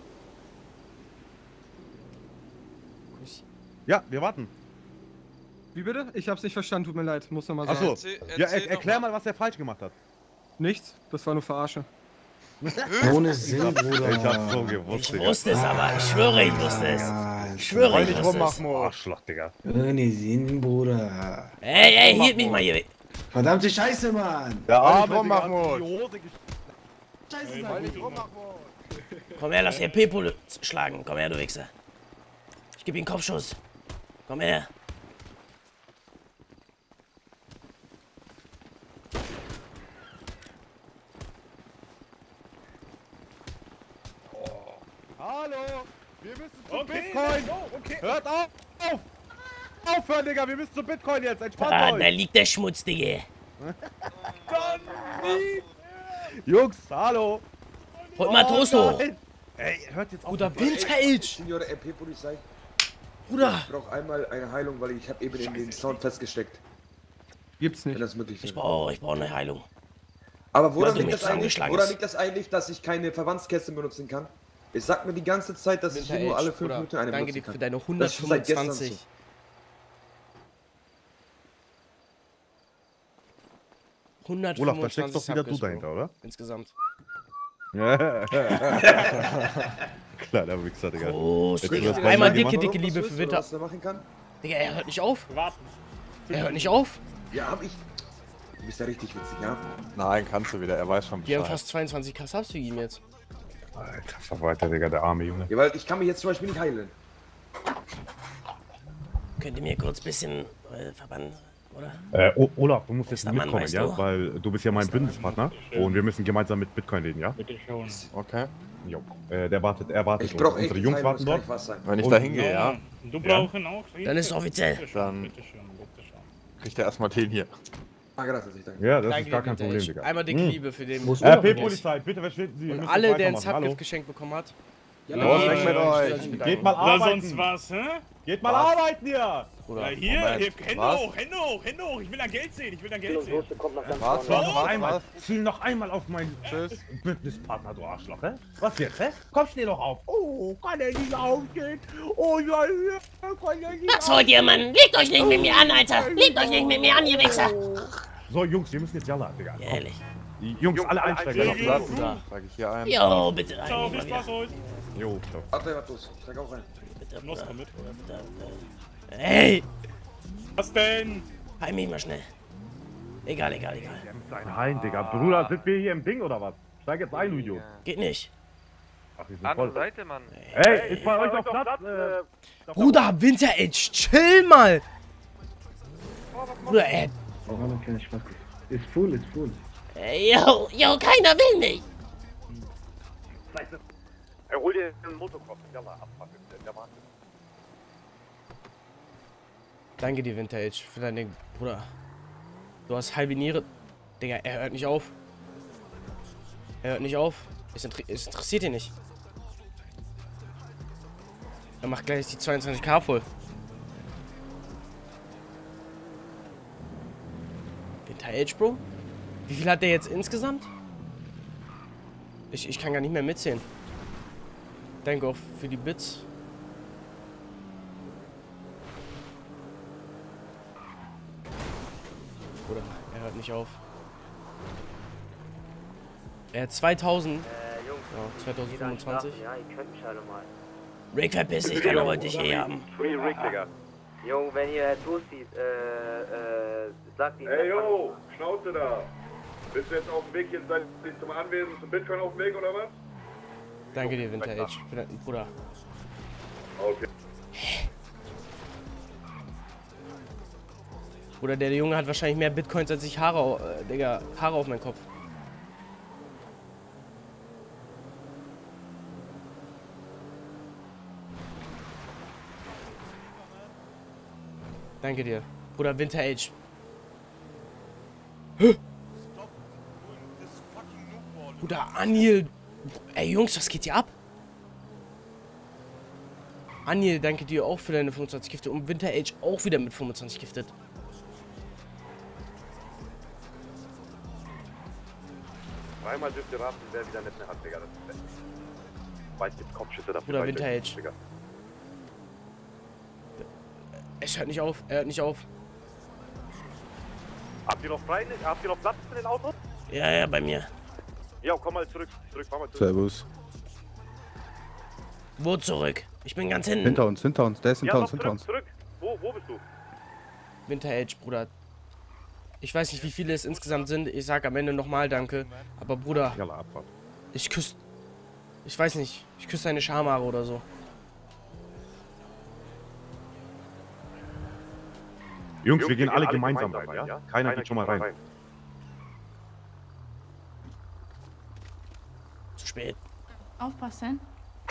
[SPEAKER 2] Kuss.
[SPEAKER 12] Ja, wir warten.
[SPEAKER 1] Wie bitte? Ich hab's nicht verstanden, tut mir leid, muss nochmal sagen.
[SPEAKER 12] Achso,
[SPEAKER 8] Erzähl-
[SPEAKER 12] ja,
[SPEAKER 8] erzähl
[SPEAKER 12] er,
[SPEAKER 8] doch
[SPEAKER 12] erklär
[SPEAKER 8] mal.
[SPEAKER 12] mal, was er falsch gemacht hat.
[SPEAKER 1] Nichts, das war nur Verarsche.
[SPEAKER 16] Ohne Sinn, Bruder.
[SPEAKER 12] Ich hab's so gewusst,
[SPEAKER 2] Ich
[SPEAKER 12] Digga.
[SPEAKER 2] wusste es aber, ich schwöre, ich wusste es.
[SPEAKER 16] Ja,
[SPEAKER 2] Ich schwöre,
[SPEAKER 15] Heul
[SPEAKER 2] ich
[SPEAKER 15] nicht
[SPEAKER 2] wusste
[SPEAKER 15] rum,
[SPEAKER 2] es.
[SPEAKER 15] Mahmoud.
[SPEAKER 12] Arschloch, Digga.
[SPEAKER 16] Ohne Sinn, Bruder.
[SPEAKER 2] Ey, ey, hielt mich mal hier.
[SPEAKER 16] Verdammte Scheiße, Mann.
[SPEAKER 15] Der
[SPEAKER 12] Heul
[SPEAKER 15] Arm
[SPEAKER 12] nicht,
[SPEAKER 15] rum,
[SPEAKER 12] Digga, hat die
[SPEAKER 15] Mahmoud.
[SPEAKER 12] Hose gesch-
[SPEAKER 16] Scheiße,
[SPEAKER 15] Heul nicht
[SPEAKER 16] Mann.
[SPEAKER 15] rum, Mahmoud.
[SPEAKER 2] Komm her, lass den P-Pole schlagen. Komm her, du Wichser. Ich geb ihm einen Kopfschuss. Komm her.
[SPEAKER 12] Hallo! Wir müssen zu
[SPEAKER 17] Okay,
[SPEAKER 12] Bitcoin!
[SPEAKER 17] oh, okay.
[SPEAKER 12] Hört auf! auf! Aufhören, Digga! Wir müssen zu Bitcoin jetzt! Entspannt
[SPEAKER 2] Ah, da
[SPEAKER 12] euch!
[SPEAKER 2] liegt der Schmutz, Digga.
[SPEAKER 12] Jungs, hallo!
[SPEAKER 2] Holt mal Toast hoch.
[SPEAKER 12] nein. Ey, hört jetzt auf!
[SPEAKER 2] Bruder,
[SPEAKER 12] mit-
[SPEAKER 2] Winter Age.
[SPEAKER 14] Signore R P-Polizei.
[SPEAKER 2] Bruder.
[SPEAKER 14] Ich brauche einmal eine Heilung, weil ich habe eben in den Sound festgesteckt.
[SPEAKER 1] Gibt's
[SPEAKER 14] Wenn
[SPEAKER 1] nicht.
[SPEAKER 14] das möglich
[SPEAKER 2] Ich
[SPEAKER 14] ist.
[SPEAKER 2] brauche ich brauch eine Heilung.
[SPEAKER 14] Aber woran
[SPEAKER 2] Weil du
[SPEAKER 14] liegt,
[SPEAKER 2] mich
[SPEAKER 14] das eigentlich,
[SPEAKER 2] zusammengeschlagen
[SPEAKER 14] woran
[SPEAKER 2] hast.
[SPEAKER 14] liegt das eigentlich, dass ich keine Verbandskäste benutzen kann? Ich sag mir die ganze Zeit, dass ich
[SPEAKER 2] Winter
[SPEAKER 14] hier nur
[SPEAKER 2] Age,
[SPEAKER 14] alle fünf
[SPEAKER 2] Bruder.
[SPEAKER 14] Minuten eine
[SPEAKER 2] Danke
[SPEAKER 14] benutzen
[SPEAKER 2] dir
[SPEAKER 14] kann.
[SPEAKER 2] für deine
[SPEAKER 14] Das ist schon seit gestern
[SPEAKER 2] hundertfünfundzwanzig.
[SPEAKER 14] so.
[SPEAKER 12] Olaf, da steckst doch
[SPEAKER 2] hundertfünfundzwanzig
[SPEAKER 12] wieder du
[SPEAKER 2] Subgifts,
[SPEAKER 12] dahinter,
[SPEAKER 2] Bro.
[SPEAKER 12] oder?
[SPEAKER 2] Insgesamt.
[SPEAKER 12] Kleiner Wichser, Digga.
[SPEAKER 2] Prost,
[SPEAKER 12] Hättest du
[SPEAKER 2] Digga.
[SPEAKER 12] das bei
[SPEAKER 2] Einmal
[SPEAKER 12] mir
[SPEAKER 2] dicke,
[SPEAKER 12] gemacht?
[SPEAKER 2] dicke Liebe für Winter.
[SPEAKER 14] Was er machen kann?
[SPEAKER 2] Digga, er hört nicht auf.
[SPEAKER 17] Warten.
[SPEAKER 2] Er hört nicht auf.
[SPEAKER 14] Ja, hab ich. Du bist ja richtig witzig, ja?
[SPEAKER 15] Nein, kannst du wieder. Er weiß schon
[SPEAKER 2] Wir haben
[SPEAKER 15] Bescheid.
[SPEAKER 2] fast zweiundzwanzig K Subs für ihn jetzt.
[SPEAKER 12] Alter Verwalter, Digga, der arme Junge.
[SPEAKER 14] Ja, weil ich kann mich jetzt zum Beispiel nicht heilen.
[SPEAKER 2] Könnt ihr mir kurz ein bisschen äh, verbannen, oder?
[SPEAKER 12] Äh, O- Olaf, du musst jetzt
[SPEAKER 2] Bester Mann,
[SPEAKER 12] mitkommen,
[SPEAKER 2] weißt
[SPEAKER 12] ja?
[SPEAKER 2] du?
[SPEAKER 12] Weil du bist ja mein Bündnispartner und wir müssen gemeinsam mit Bitcoin reden, ja?
[SPEAKER 17] Bitte schon.
[SPEAKER 15] Okay.
[SPEAKER 12] Jo. Äh, der wartet, er wartet
[SPEAKER 14] Ich
[SPEAKER 12] uns.
[SPEAKER 14] brauche echt
[SPEAKER 12] Unsere Jungs
[SPEAKER 14] Heilung,
[SPEAKER 12] warten
[SPEAKER 14] das kann
[SPEAKER 12] dort.
[SPEAKER 14] nicht was sein.
[SPEAKER 15] Wenn ich
[SPEAKER 12] Und-
[SPEAKER 15] da hingehe, ja,
[SPEAKER 17] Du brauchst ihn auch.
[SPEAKER 2] Dann ist es offiziell.
[SPEAKER 17] Bitte schon,
[SPEAKER 15] Dann-
[SPEAKER 17] bitte schon, bitte schon.
[SPEAKER 15] kriegt er erstmal den hier.
[SPEAKER 14] Ah, gracias, ich danke.
[SPEAKER 12] Ja, das
[SPEAKER 2] Danke
[SPEAKER 12] ist gar
[SPEAKER 2] dir,
[SPEAKER 12] kein Problem,
[SPEAKER 2] Vintage.
[SPEAKER 12] Digga.
[SPEAKER 2] Einmal dicke
[SPEAKER 12] Hm.
[SPEAKER 2] Liebe für den.
[SPEAKER 12] Muss R P-Polizei, bitte verschwinden Sie. wir
[SPEAKER 2] Und
[SPEAKER 12] müssen
[SPEAKER 2] alle,
[SPEAKER 12] jetzt
[SPEAKER 2] der ein
[SPEAKER 12] weitermachen. Hallo?
[SPEAKER 2] Subgift geschenkt bekommen hat.
[SPEAKER 15] Ja,
[SPEAKER 12] Los,
[SPEAKER 15] weg
[SPEAKER 12] weg
[SPEAKER 15] mit
[SPEAKER 12] euch. Geht mal
[SPEAKER 17] Oder
[SPEAKER 12] arbeiten.
[SPEAKER 17] sonst was, hä?
[SPEAKER 12] Geht mal
[SPEAKER 17] Was?
[SPEAKER 12] arbeiten hier.
[SPEAKER 17] Ja, hier,
[SPEAKER 12] Moment.
[SPEAKER 17] hier, Hände
[SPEAKER 12] Was?
[SPEAKER 17] hoch, Hände hoch, Hände hoch. Ich will dein Geld sehen, ich will dein Geld sehen.
[SPEAKER 12] Was?
[SPEAKER 17] Warum?
[SPEAKER 12] Noch einmal. Ziel noch einmal auf meinen Bündnispartner, du Arschloch, hä? Was jetzt, hä? Komm, steh doch auf. Oh, kann er nicht aufstehen? Oh, ja, ja, kann er nicht
[SPEAKER 2] Was wollt ihr, Mann? Legt euch nicht mit mir an, Alter! Legt euch nicht mit mir an, ihr Wichser!
[SPEAKER 12] So, Jungs, wir müssen jetzt Jalla, Digga.
[SPEAKER 2] Ja, ehrlich.
[SPEAKER 12] Die Jungs, alle einsteigen.
[SPEAKER 15] Noch Platz da. Sag ich hier ein.
[SPEAKER 2] Jo, bitte.
[SPEAKER 17] Ciao,
[SPEAKER 2] einmal
[SPEAKER 17] viel Spaß
[SPEAKER 2] wieder.
[SPEAKER 17] heute.
[SPEAKER 12] Jo, ciao.
[SPEAKER 14] Warte, warte, los. Ich steig auch rein.
[SPEAKER 2] Bitte,
[SPEAKER 17] Los,
[SPEAKER 2] Bruder.
[SPEAKER 17] komm mit.
[SPEAKER 2] Hey!
[SPEAKER 17] Was denn?
[SPEAKER 2] Heim mich mal schnell. Egal, egal, egal.
[SPEAKER 12] Dein Hein, Digga. Bruder, sind wir hier im Ding oder was? Steig jetzt ein, du Idiot.
[SPEAKER 2] Geht nicht.
[SPEAKER 12] Ach, wir sind
[SPEAKER 8] Andere
[SPEAKER 12] voll.
[SPEAKER 8] Seite, Mann.
[SPEAKER 12] Ey, ist bei euch noch Platz? Äh,
[SPEAKER 2] Bruder, Winter Edge, chill mal! Bruder, ey.
[SPEAKER 16] Oh, noch kleiner Spaß. Ist full, ist full.
[SPEAKER 2] Ey, yo, yo, keiner will mich!
[SPEAKER 4] Er hol dir den Motocross. Jalla, abfahren. Der Mann.
[SPEAKER 2] Danke dir, Vintage, für dein Ding. Bruder, du hast halbe Niere. Digga, er hört nicht auf. Er hört nicht auf. Es, inter es interessiert ihn nicht. Er macht gleich die zweiundzwanzig K voll. Vintage, Bro? Wie viel hat der jetzt insgesamt? Ich, ich kann gar nicht mehr mitzählen. Danke auch für die Bits. Oder er hört nicht auf. Er hat zweitausend.
[SPEAKER 5] Äh, Jungs.
[SPEAKER 2] Ja, zweitausendfünfundzwanzig.
[SPEAKER 5] Ja, ihr könnt mich alle mal.
[SPEAKER 2] Rick, verpiss dich, keiner wollte dich hier haben.
[SPEAKER 4] Free Rick, Digga.
[SPEAKER 5] Jung, wenn ihr Herr Toast sieht, äh, äh, sagt ihm...
[SPEAKER 4] Ey, yo, Schnauze da. Bist du jetzt auf dem Weg hier seit zum Anwesen zum Bitcoin auf dem Weg oder was?
[SPEAKER 2] Danke dir, Vintage, für deinen Bruder.
[SPEAKER 4] Okay.
[SPEAKER 2] Bruder, der Junge hat wahrscheinlich mehr Bitcoins als ich Haare, äh, Digga, Haare auf meinem Kopf. Danke dir. Bruder, Vintage. Hä? Bruder, Anil. Ey, Jungs, was geht hier ab? Anil, danke dir auch für deine fünfundzwanzig Gifte. Und Vintage auch wieder mit fünfundzwanzig giftet.
[SPEAKER 4] Dreimal dürft ihr raten, wer wieder nicht mehr hat, Digga. Das ist fett. Weiß gibt Kopfschüsse dafür.
[SPEAKER 2] Bruder, Vintage.
[SPEAKER 4] Digga.
[SPEAKER 2] Es hört nicht auf, er hört nicht auf.
[SPEAKER 4] Habt ihr noch frei? Habt ihr noch Platz für den Auto?
[SPEAKER 2] Ja, ja, bei mir.
[SPEAKER 4] Ja, komm mal zurück. Zurück, fahr mal zurück.
[SPEAKER 15] Servus.
[SPEAKER 2] Wo zurück? Ich bin ganz hinten.
[SPEAKER 15] Hinter uns, hinter uns. Der ist
[SPEAKER 4] Ja,
[SPEAKER 15] hinter
[SPEAKER 4] noch
[SPEAKER 15] uns, hinter
[SPEAKER 4] zurück,
[SPEAKER 15] uns.
[SPEAKER 4] zurück. Wo, wo bist du?
[SPEAKER 2] Vintage, Bruder. Ich weiß nicht, wie viele es insgesamt sind. Ich sag am Ende nochmal Danke. Aber Bruder, ich küsse... Ich weiß nicht. Ich küsse deine Schamhaare oder so.
[SPEAKER 12] Jungs, wir gehen alle gemeinsam rein, ja? Keiner geht schon mal rein.
[SPEAKER 2] Zu spät.
[SPEAKER 18] Aufpassen.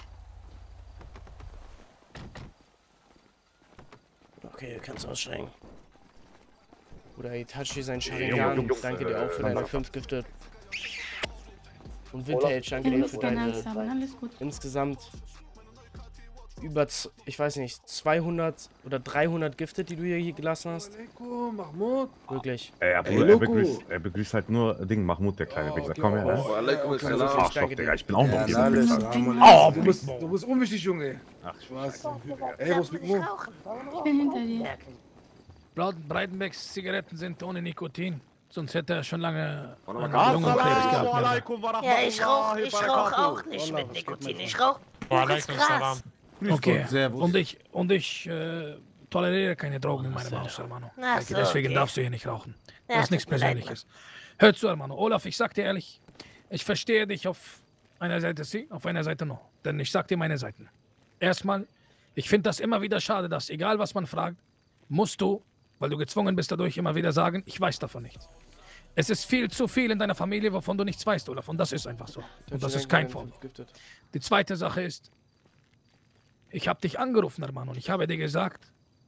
[SPEAKER 2] Okay, kannst aussteigen. Bruder, Itachi, sein
[SPEAKER 12] Junge,
[SPEAKER 2] Sharingan.
[SPEAKER 12] Jungs,
[SPEAKER 2] Danke dir
[SPEAKER 12] äh,
[SPEAKER 2] auch für
[SPEAKER 12] langsam.
[SPEAKER 2] deine fünf Gifte. Und Vintage, danke dir für deine...
[SPEAKER 18] Langsam, alles gut.
[SPEAKER 2] Insgesamt über, z- ich weiß nicht, zweihundert oder dreihundert Gifte, die du hier gelassen hast.
[SPEAKER 16] Mahmoud.
[SPEAKER 2] Wirklich.
[SPEAKER 12] Ey, aber
[SPEAKER 16] Ey,
[SPEAKER 12] er,
[SPEAKER 16] Loco.
[SPEAKER 12] begrüßt, er begrüßt halt nur Ding, Mahmoud, der kleine Wichser. Komm her,
[SPEAKER 16] oh,
[SPEAKER 12] ne?
[SPEAKER 16] alaikum
[SPEAKER 12] Okay,
[SPEAKER 16] assalam.
[SPEAKER 12] so Arschloch, Digga, ich bin auch noch
[SPEAKER 16] Ja,
[SPEAKER 12] dieser
[SPEAKER 16] alles,
[SPEAKER 12] Wichser.
[SPEAKER 16] Salam
[SPEAKER 12] Oh,
[SPEAKER 16] alaikum. du, bist, du bist unwichtig, Junge.
[SPEAKER 12] Ach,
[SPEAKER 16] Spaß. Ey, wo ist Big Mo?
[SPEAKER 18] Ich bin hinter dir.
[SPEAKER 17] Breitenbecks Zigaretten sind ohne Nikotin. Sonst hätte er schon lange einen
[SPEAKER 12] Assalamu
[SPEAKER 17] Lungenkrebs gehabt.
[SPEAKER 12] alaikum wa
[SPEAKER 19] Ja, ich rauche
[SPEAKER 12] rahmatullahi
[SPEAKER 19] ich
[SPEAKER 12] wa
[SPEAKER 19] rauch
[SPEAKER 12] barakatuh.
[SPEAKER 19] auch nicht mit Nikotin. Ich rauche pures
[SPEAKER 17] Walaikum
[SPEAKER 19] Gras.
[SPEAKER 17] salam.
[SPEAKER 16] Grüß
[SPEAKER 17] Okay,
[SPEAKER 16] Gott, servus.
[SPEAKER 17] und ich, und ich äh, toleriere keine Drogen in meinem Haus, Hermano.
[SPEAKER 19] Ach so,
[SPEAKER 17] Deswegen
[SPEAKER 19] okay.
[SPEAKER 17] darfst du hier nicht rauchen.
[SPEAKER 19] Ja,
[SPEAKER 17] Das ist nichts
[SPEAKER 19] tut mir leid,
[SPEAKER 17] Persönliches. Hör zu, Hermano. Olaf, ich sag dir ehrlich, ich verstehe dich auf einer Seite sie, auf einer Seite no. Denn ich sag dir meine Seiten. Erstmal, ich finde das immer wieder schade, dass egal was man fragt, musst du, weil du gezwungen bist dadurch, immer wieder sagen, ich weiß davon nichts. Es ist viel zu viel in deiner Familie, wovon du nichts weißt, Olaf. Und das ist einfach so. Und das ist kein Vorwurf. Die zweite Sache ist, ich habe dich angerufen, Hermann, und ich habe dir gesagt,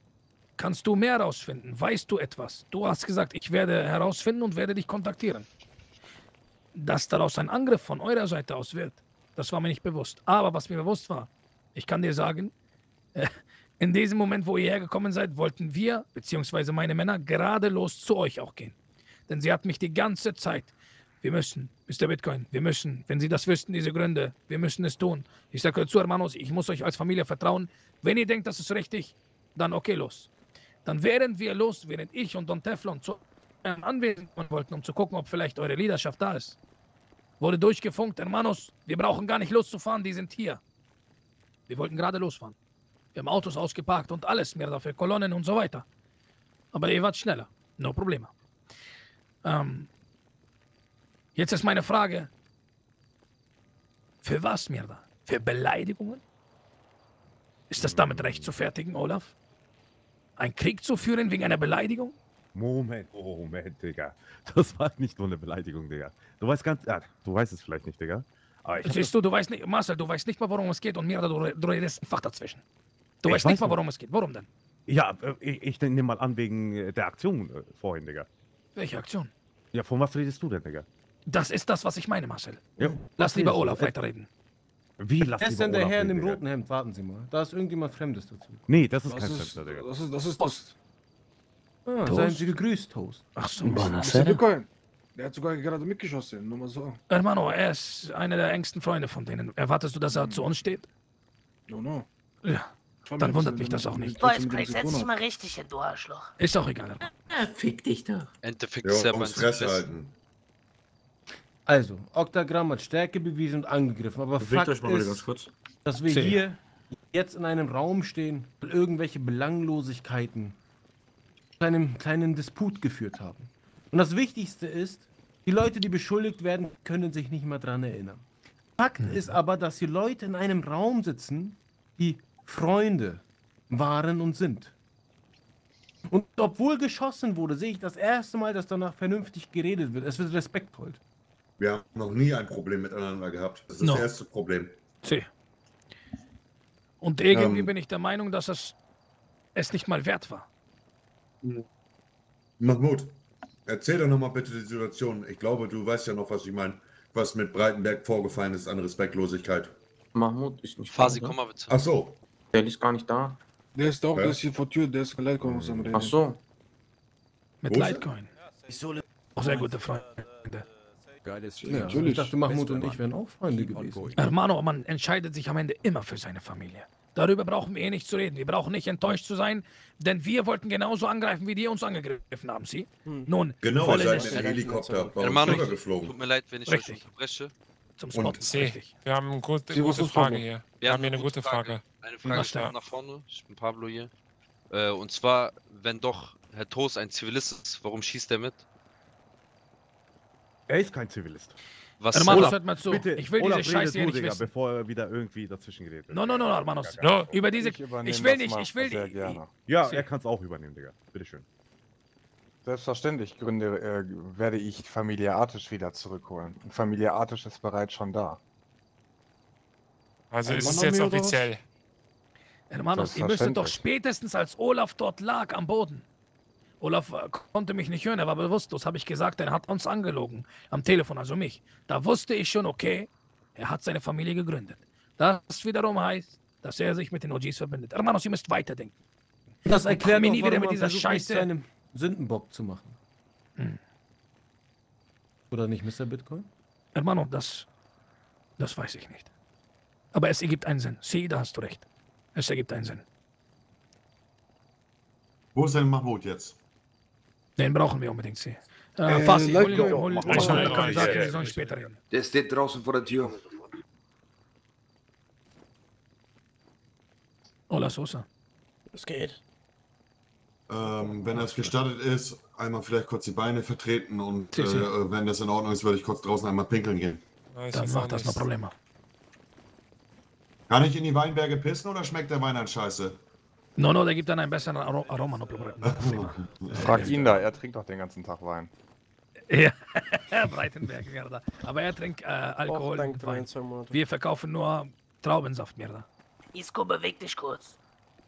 [SPEAKER 17] Kannst du mehr herausfinden? Weißt du etwas? Du hast gesagt, ich werde herausfinden und werde dich kontaktieren. Dass daraus ein Angriff von eurer Seite aus wird, das war mir nicht bewusst. Aber was mir bewusst war, ich kann dir sagen, in diesem Moment, wo ihr hergekommen seid, wollten wir, beziehungsweise meine Männer, gerade los zu euch auch gehen. Denn sie hat mich die ganze Zeit, wir müssen, Mister Bitcoin, wir müssen, wenn Sie das wüssten, diese Gründe, wir müssen es tun. Ich sage zu, Hermanos, ich muss euch als Familie vertrauen. Wenn ihr denkt, das ist richtig, dann okay, los. Dann während wir los, während ich und Don Teflon zu einem Anwesen kommen wollten, um zu gucken, ob vielleicht eure Leaderschaft da ist, wurde durchgefunkt, Hermanos, wir brauchen gar nicht loszufahren, die sind hier. Wir wollten gerade losfahren. Wir haben Autos ausgeparkt und alles mehr dafür, Kolonnen und so weiter. Aber ihr wart schneller, no Probleme. Ähm, jetzt ist meine Frage, für was, Mirda? Für Beleidigungen? Ist das damit recht zu fertigen, Olaf? Einen Krieg zu führen wegen einer Beleidigung?
[SPEAKER 12] Moment, Moment, Digga. Das war nicht nur eine Beleidigung, Digga. Du weißt ganz, ja, du weißt es vielleicht nicht, Digga. Aber ich
[SPEAKER 17] Siehst du, du weißt nicht, Marcel, du weißt nicht mal, worum es geht und Mirda, du, du redest einfach dazwischen. Du weißt nicht mal, worum es geht. Warum denn?
[SPEAKER 12] Ja, ich, ich nehme mal an, wegen der Aktion äh, vorhin, Digga.
[SPEAKER 17] Welche Aktion?
[SPEAKER 12] Ja, von was redest du denn, Digga?
[SPEAKER 17] Das ist das, was ich meine, Marcel.
[SPEAKER 12] Ja,
[SPEAKER 17] Lass lieber Olaf weiterreden.
[SPEAKER 12] Wie, lass
[SPEAKER 10] Wer ist
[SPEAKER 12] lieber
[SPEAKER 10] denn der
[SPEAKER 12] Olaf
[SPEAKER 10] Herr in
[SPEAKER 12] reden,
[SPEAKER 10] dem
[SPEAKER 12] Digga?
[SPEAKER 10] roten Hemd? Warten Sie mal. Da ist irgendjemand Fremdes dazu.
[SPEAKER 12] Nee, das ist
[SPEAKER 16] Das
[SPEAKER 12] kein
[SPEAKER 16] ist,
[SPEAKER 12] Fremder, Digga.
[SPEAKER 16] das ist, das ist Toast.
[SPEAKER 10] Ah,
[SPEAKER 16] Toast.
[SPEAKER 10] seien Sie gegrüßt, Toast.
[SPEAKER 17] Ach so.
[SPEAKER 16] Mister Bitcoin. Der hat sogar gerade mitgeschossen, nur mal so.
[SPEAKER 17] Hermano, er ist einer der engsten Freunde von denen. Erwartest du, dass er zu uns steht?
[SPEAKER 16] No, no.
[SPEAKER 17] Ja, dann wundert mich das auch nicht.
[SPEAKER 19] Boys, Break, setz dich mal richtig hin, du Arschloch.
[SPEAKER 17] Ist auch egal.
[SPEAKER 13] Ja, fick dich doch.
[SPEAKER 8] Endeffekt
[SPEAKER 20] Ja,
[SPEAKER 8] ist er
[SPEAKER 20] ums Fresse halten.
[SPEAKER 10] Also, Octagramm hat Stärke bewiesen und angegriffen, aber
[SPEAKER 3] Bewegt
[SPEAKER 10] Fakt
[SPEAKER 3] euch mal bitte
[SPEAKER 10] ist,
[SPEAKER 3] ganz kurz.
[SPEAKER 10] dass wir
[SPEAKER 17] Zäh.
[SPEAKER 10] hier jetzt in einem Raum stehen und irgendwelche Belanglosigkeiten zu einem kleinen Disput geführt haben. Und das Wichtigste ist, die Leute, die beschuldigt werden, können sich nicht mehr dran erinnern. Fakt ist aber, dass die Leute in einem Raum sitzen, die Freunde waren und sind. Und obwohl geschossen wurde, sehe ich das erste Mal, dass danach vernünftig geredet wird. Es wird respektvoll.
[SPEAKER 20] Wir haben noch nie ein Problem miteinander gehabt. Das ist
[SPEAKER 17] No.
[SPEAKER 20] das erste Problem.
[SPEAKER 17] C. Und irgendwie
[SPEAKER 20] Ähm.
[SPEAKER 17] bin ich der Meinung, dass es es nicht mal wert war.
[SPEAKER 20] Mahmoud, erzähl doch nochmal bitte die Situation. Ich glaube, du weißt ja noch, was ich meine, was mit Breitenberg vorgefallen ist an Respektlosigkeit.
[SPEAKER 3] Mahmoud ist nicht
[SPEAKER 8] Fasi,
[SPEAKER 3] da,
[SPEAKER 8] komm mal bitte.
[SPEAKER 20] Ach so.
[SPEAKER 3] Der ist gar nicht da.
[SPEAKER 16] Der ist doch,
[SPEAKER 20] Ja.
[SPEAKER 16] der ist hier vor Tür, der ist gleich kommen am Reden.
[SPEAKER 3] Ach so.
[SPEAKER 17] Mit
[SPEAKER 20] Wo ist
[SPEAKER 17] Litecoin. Auch sehr gute Freunde.
[SPEAKER 10] Ja,
[SPEAKER 16] natürlich.
[SPEAKER 10] ich dachte, Mahmoud und ich wären auch Freunde gewesen.
[SPEAKER 17] Hermano, man entscheidet sich am Ende immer für seine Familie. Darüber brauchen wir eh nicht zu reden. Wir brauchen nicht enttäuscht zu sein, denn wir wollten genauso angreifen, wie die uns angegriffen haben, Sie? Nun,
[SPEAKER 20] Genau, ihr
[SPEAKER 17] volle
[SPEAKER 20] seid
[SPEAKER 17] Liste.
[SPEAKER 20] mit dem Helikopter bei uns
[SPEAKER 8] Hermano,
[SPEAKER 20] rübergeflogen.
[SPEAKER 8] tut mir leid, wenn ich euch
[SPEAKER 17] Richtig.
[SPEAKER 8] unterbreche.
[SPEAKER 17] Zum
[SPEAKER 20] Und-
[SPEAKER 17] Spotten,
[SPEAKER 21] C,
[SPEAKER 17] richtig.
[SPEAKER 21] wir haben eine gute,
[SPEAKER 16] Sie, was
[SPEAKER 21] gute
[SPEAKER 16] ist
[SPEAKER 21] Frage
[SPEAKER 16] Pablo?
[SPEAKER 21] hier.
[SPEAKER 8] Wir
[SPEAKER 21] haben hier eine gute Frage.
[SPEAKER 8] Eine Frage
[SPEAKER 17] Was denn?
[SPEAKER 8] steht nach vorne. Ich bin Pablo hier. Äh, und zwar, wenn doch Herr Toast ein Zivilist ist, warum schießt er mit?
[SPEAKER 12] Er ist kein Zivilist.
[SPEAKER 8] Was
[SPEAKER 17] Hermano,
[SPEAKER 8] Olaf,
[SPEAKER 17] hört mal zu.
[SPEAKER 12] Bitte,
[SPEAKER 17] Ich will
[SPEAKER 12] Olaf,
[SPEAKER 17] diese Scheiße
[SPEAKER 12] rede
[SPEAKER 17] hier
[SPEAKER 12] du,
[SPEAKER 17] nicht
[SPEAKER 12] Digga,
[SPEAKER 17] wissen.
[SPEAKER 12] bevor er wieder irgendwie dazwischen geredet wird.
[SPEAKER 17] No, no, no, no, Hermanos.
[SPEAKER 21] No.
[SPEAKER 17] Über diese...
[SPEAKER 15] Ich übernehme
[SPEAKER 17] Ich will
[SPEAKER 15] das
[SPEAKER 17] nicht,
[SPEAKER 15] mal
[SPEAKER 17] ich will
[SPEAKER 15] sehr
[SPEAKER 17] nicht.
[SPEAKER 15] gerne.
[SPEAKER 12] Ja,
[SPEAKER 17] Sie-
[SPEAKER 12] er kann es auch übernehmen, Digga. Bitteschön.
[SPEAKER 15] Selbstverständlich Gründe äh, werde ich Familie Artisch wieder zurückholen. Und Familie Artisch ist bereits schon da.
[SPEAKER 21] Also
[SPEAKER 15] Ein
[SPEAKER 21] ist es
[SPEAKER 15] Mann
[SPEAKER 21] jetzt
[SPEAKER 15] oder was?
[SPEAKER 21] offiziell.
[SPEAKER 17] Hermanos, ihr müsstet doch
[SPEAKER 15] Selbstverständlich.
[SPEAKER 17] spätestens, als Olaf dort lag am Boden. Olaf äh, konnte mich nicht hören, er war bewusstlos, habe ich gesagt, er hat uns angelogen. Am Telefon, also mich. Da wusste ich schon, okay, er hat seine Familie gegründet. Das wiederum heißt, dass er sich mit den O Gs verbindet. Hermanos, ihr müsst weiterdenken.
[SPEAKER 10] Das erklärt
[SPEAKER 17] mir
[SPEAKER 10] doch,
[SPEAKER 17] nie wieder
[SPEAKER 10] warum
[SPEAKER 17] mit
[SPEAKER 10] man
[SPEAKER 17] dieser
[SPEAKER 10] versucht, mich zu
[SPEAKER 17] Scheiße.
[SPEAKER 10] einem Sündenbock zu machen.
[SPEAKER 17] Hm.
[SPEAKER 10] Oder nicht, Mister Bitcoin?
[SPEAKER 17] Hermano, das, das weiß ich nicht. Aber es ergibt einen Sinn. Sie, da hast du recht. Es ergibt einen Sinn.
[SPEAKER 20] Wo ist denn Mahmoud jetzt?
[SPEAKER 17] Den brauchen wir unbedingt, Sie. Äh,
[SPEAKER 16] Äh,
[SPEAKER 17] Fasi, hol,
[SPEAKER 16] Leitcoin.
[SPEAKER 17] hol, hol, hol,
[SPEAKER 21] Ich hol-
[SPEAKER 17] Leitcoin,
[SPEAKER 21] ich-
[SPEAKER 17] sag
[SPEAKER 21] ja,
[SPEAKER 17] ihr,
[SPEAKER 21] ja,
[SPEAKER 17] sie sollen
[SPEAKER 21] ich-
[SPEAKER 17] später reden.
[SPEAKER 14] Der steht draußen vor der Tür.
[SPEAKER 17] Hola, Sosa.
[SPEAKER 13] Es geht.
[SPEAKER 20] Ähm, wenn das gestattet ist, einmal vielleicht kurz die Beine vertreten und
[SPEAKER 17] Si, si.
[SPEAKER 20] äh, wenn das in Ordnung ist, würde ich kurz draußen einmal pinkeln gehen.
[SPEAKER 21] Weiß
[SPEAKER 17] Dann
[SPEAKER 21] jetzt
[SPEAKER 17] macht
[SPEAKER 21] auch
[SPEAKER 17] das noch
[SPEAKER 21] nicht.
[SPEAKER 17] Probleme.
[SPEAKER 20] Kann ich in die Weinberge pissen oder schmeckt der Wein an Scheiße?
[SPEAKER 17] No, no, der gibt dann einen besseren Aro Aroma. No Probleme.
[SPEAKER 15] Frag ihn da, er trinkt doch den ganzen Tag Wein.
[SPEAKER 17] Ja, Breitenberg, Mierda. Aber er trinkt äh, Alkohol und Wein. Wir verkaufen nur Traubensaft, Mierda.
[SPEAKER 19] Isco, beweg dich kurz.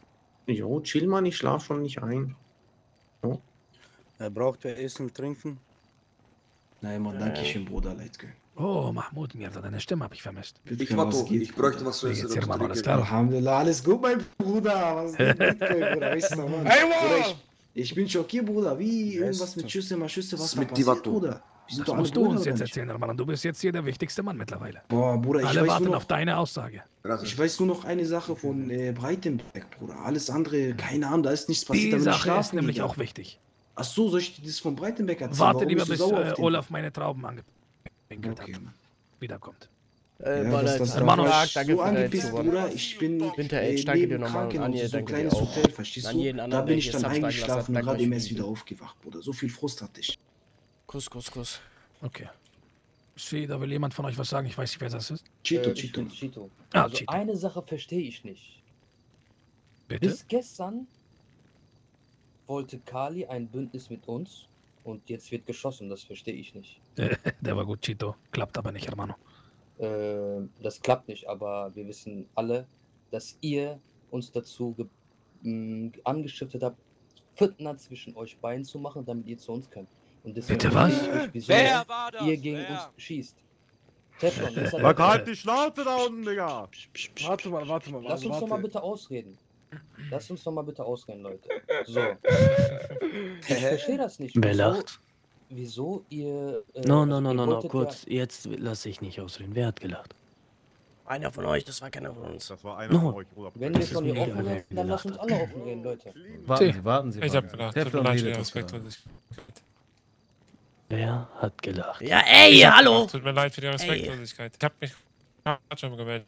[SPEAKER 21] Jo, chill mal, ich schlaf schon nicht ein. Jo.
[SPEAKER 22] Er braucht wer Essen, Trinken?
[SPEAKER 16] Nein, Mann, danke schön, Bruder, Leitke.
[SPEAKER 17] Oh, Mahmoud, mir deine Stimme habe ich vermisst.
[SPEAKER 14] Ich war tot, ich bräuchte was zu essen.
[SPEAKER 17] Jetzt mal alles klar.
[SPEAKER 16] Alhamdulillah, alles gut, mein Bruder. Was geht mit dir, Bruder? Weißt du, Mann?
[SPEAKER 22] Hey,
[SPEAKER 16] Bruder, ich, ich bin schockiert, Bruder. Wie irgendwas mit Schüsse, mal Schüsse, was da passiert, Bruder? Wir sind
[SPEAKER 17] Das
[SPEAKER 16] doch
[SPEAKER 17] musst
[SPEAKER 16] alle
[SPEAKER 17] du uns
[SPEAKER 16] Brüder,
[SPEAKER 17] jetzt
[SPEAKER 16] oder nicht?
[SPEAKER 17] erzählen, Mann. Du bist jetzt hier der wichtigste Mann mittlerweile.
[SPEAKER 16] Boah, Bruder, ich
[SPEAKER 17] Alle
[SPEAKER 16] weiß
[SPEAKER 17] warten
[SPEAKER 16] nur noch,
[SPEAKER 17] auf deine Aussage.
[SPEAKER 16] Ich weiß nur noch eine Sache von äh, Breitenberg, Bruder. Alles andere, keine Ahnung, da ist nichts passiert.
[SPEAKER 17] Die
[SPEAKER 16] da bin ich
[SPEAKER 17] Sache ist
[SPEAKER 16] schlafen
[SPEAKER 17] nämlich
[SPEAKER 16] wieder.
[SPEAKER 17] auch wichtig.
[SPEAKER 16] Ach so, soll ich dir das von Breitenberg erzählen?
[SPEAKER 17] Warte
[SPEAKER 16] Warum
[SPEAKER 17] lieber,
[SPEAKER 16] bist du
[SPEAKER 17] bis
[SPEAKER 16] sauer
[SPEAKER 17] äh,
[SPEAKER 16] auf den?
[SPEAKER 17] Olaf meine Trauben angepinkelt
[SPEAKER 16] Okay.
[SPEAKER 17] hat. Wiederkommt.
[SPEAKER 2] Äh,
[SPEAKER 16] Ja,
[SPEAKER 2] Ballert,
[SPEAKER 16] das, das,
[SPEAKER 2] Hermano,
[SPEAKER 16] da war ich
[SPEAKER 2] danke
[SPEAKER 16] so
[SPEAKER 2] für deine
[SPEAKER 16] angepisst,
[SPEAKER 2] Zuhörer.
[SPEAKER 16] Bruder. Ich bin
[SPEAKER 2] Winter
[SPEAKER 16] äh,
[SPEAKER 2] Age, danke
[SPEAKER 16] neben
[SPEAKER 2] dir nochmal. Und
[SPEAKER 16] Krankenhaus,
[SPEAKER 2] Anje,
[SPEAKER 16] so ein
[SPEAKER 2] danke dir
[SPEAKER 16] kleines
[SPEAKER 2] auch.
[SPEAKER 16] Hotel, verstehst
[SPEAKER 2] An
[SPEAKER 16] du?
[SPEAKER 2] jeden
[SPEAKER 16] Da
[SPEAKER 2] anderen,
[SPEAKER 16] bin
[SPEAKER 2] der
[SPEAKER 16] ich
[SPEAKER 2] hier
[SPEAKER 16] dann
[SPEAKER 2] Substeigen lassen
[SPEAKER 16] eingeschlafen
[SPEAKER 2] hat,
[SPEAKER 16] und
[SPEAKER 2] danke
[SPEAKER 16] gerade
[SPEAKER 2] euch
[SPEAKER 16] eben
[SPEAKER 2] für
[SPEAKER 16] erst
[SPEAKER 2] die
[SPEAKER 16] wieder
[SPEAKER 2] Video.
[SPEAKER 16] aufgewacht, Bruder. So viel Frust hatte ich.
[SPEAKER 2] Kuss, Kuss, Kuss.
[SPEAKER 17] Okay. Ich sehe, da will jemand von euch was sagen. Ich weiß nicht, wer das ist.
[SPEAKER 3] Cheeto, äh, Cheeto. Cheeto.
[SPEAKER 17] Ah,
[SPEAKER 3] Also
[SPEAKER 17] Cheeto.
[SPEAKER 3] eine Sache verstehe ich nicht.
[SPEAKER 17] Bitte?
[SPEAKER 3] Bis gestern wollte Kali ein Bündnis mit uns und jetzt wird geschossen. Das verstehe ich nicht.
[SPEAKER 17] Der war gut, Cheeto. Klappt aber nicht, Hermano.
[SPEAKER 3] Äh, das klappt nicht, aber wir wissen alle, dass ihr uns dazu ge mh, angestiftet habt, Fitna zwischen euch beiden zu machen, damit ihr zu uns könnt. Und deswegen
[SPEAKER 17] Bitte was?
[SPEAKER 3] verstehe ich nicht, wieso
[SPEAKER 17] Wer war das?
[SPEAKER 3] ihr gegen
[SPEAKER 17] Wer?
[SPEAKER 3] uns schießt. Teflon, das hat-
[SPEAKER 12] Sag halt die Schnauze da unten, Digga!
[SPEAKER 16] Warte mal, warte mal,
[SPEAKER 3] Lass uns
[SPEAKER 16] warte.
[SPEAKER 3] doch mal bitte ausreden. Lass uns doch mal bitte ausreden, Leute. So. Ich verstehe das nicht.
[SPEAKER 13] Wer
[SPEAKER 3] Wieso-
[SPEAKER 13] lacht?
[SPEAKER 3] Wieso ihr. Äh,
[SPEAKER 13] No, no,
[SPEAKER 3] also
[SPEAKER 13] no,
[SPEAKER 3] ihr
[SPEAKER 13] no, no,
[SPEAKER 3] wolltet
[SPEAKER 13] kurz. Jetzt lasse ich nicht ausreden. Wer hat gelacht?
[SPEAKER 2] Einer von euch, das war keiner von uns.
[SPEAKER 12] Das war einer
[SPEAKER 13] No.
[SPEAKER 12] von euch, Bruder.
[SPEAKER 3] Wenn wir
[SPEAKER 13] Das ist
[SPEAKER 3] von hier
[SPEAKER 13] mir
[SPEAKER 3] offen
[SPEAKER 13] egal,
[SPEAKER 3] reden,
[SPEAKER 13] wer
[SPEAKER 3] dann lass
[SPEAKER 13] gelacht
[SPEAKER 3] uns alle offen reden, Leute.
[SPEAKER 10] Warten Sie, warten Sie.
[SPEAKER 23] Ich
[SPEAKER 10] warten
[SPEAKER 23] hab
[SPEAKER 10] Sie.
[SPEAKER 23] gelacht. Tut mir
[SPEAKER 10] Teflon
[SPEAKER 23] leid für
[SPEAKER 10] redet
[SPEAKER 23] die
[SPEAKER 10] was gerade.
[SPEAKER 23] Respektlosigkeit.
[SPEAKER 13] Wer hat gelacht?
[SPEAKER 2] Ja, ey,
[SPEAKER 23] Ich hab
[SPEAKER 2] hallo!
[SPEAKER 23] gelacht. Tut mir leid für die
[SPEAKER 2] Ey.
[SPEAKER 23] Respektlosigkeit. Ich hab mich hab schon gemeldet.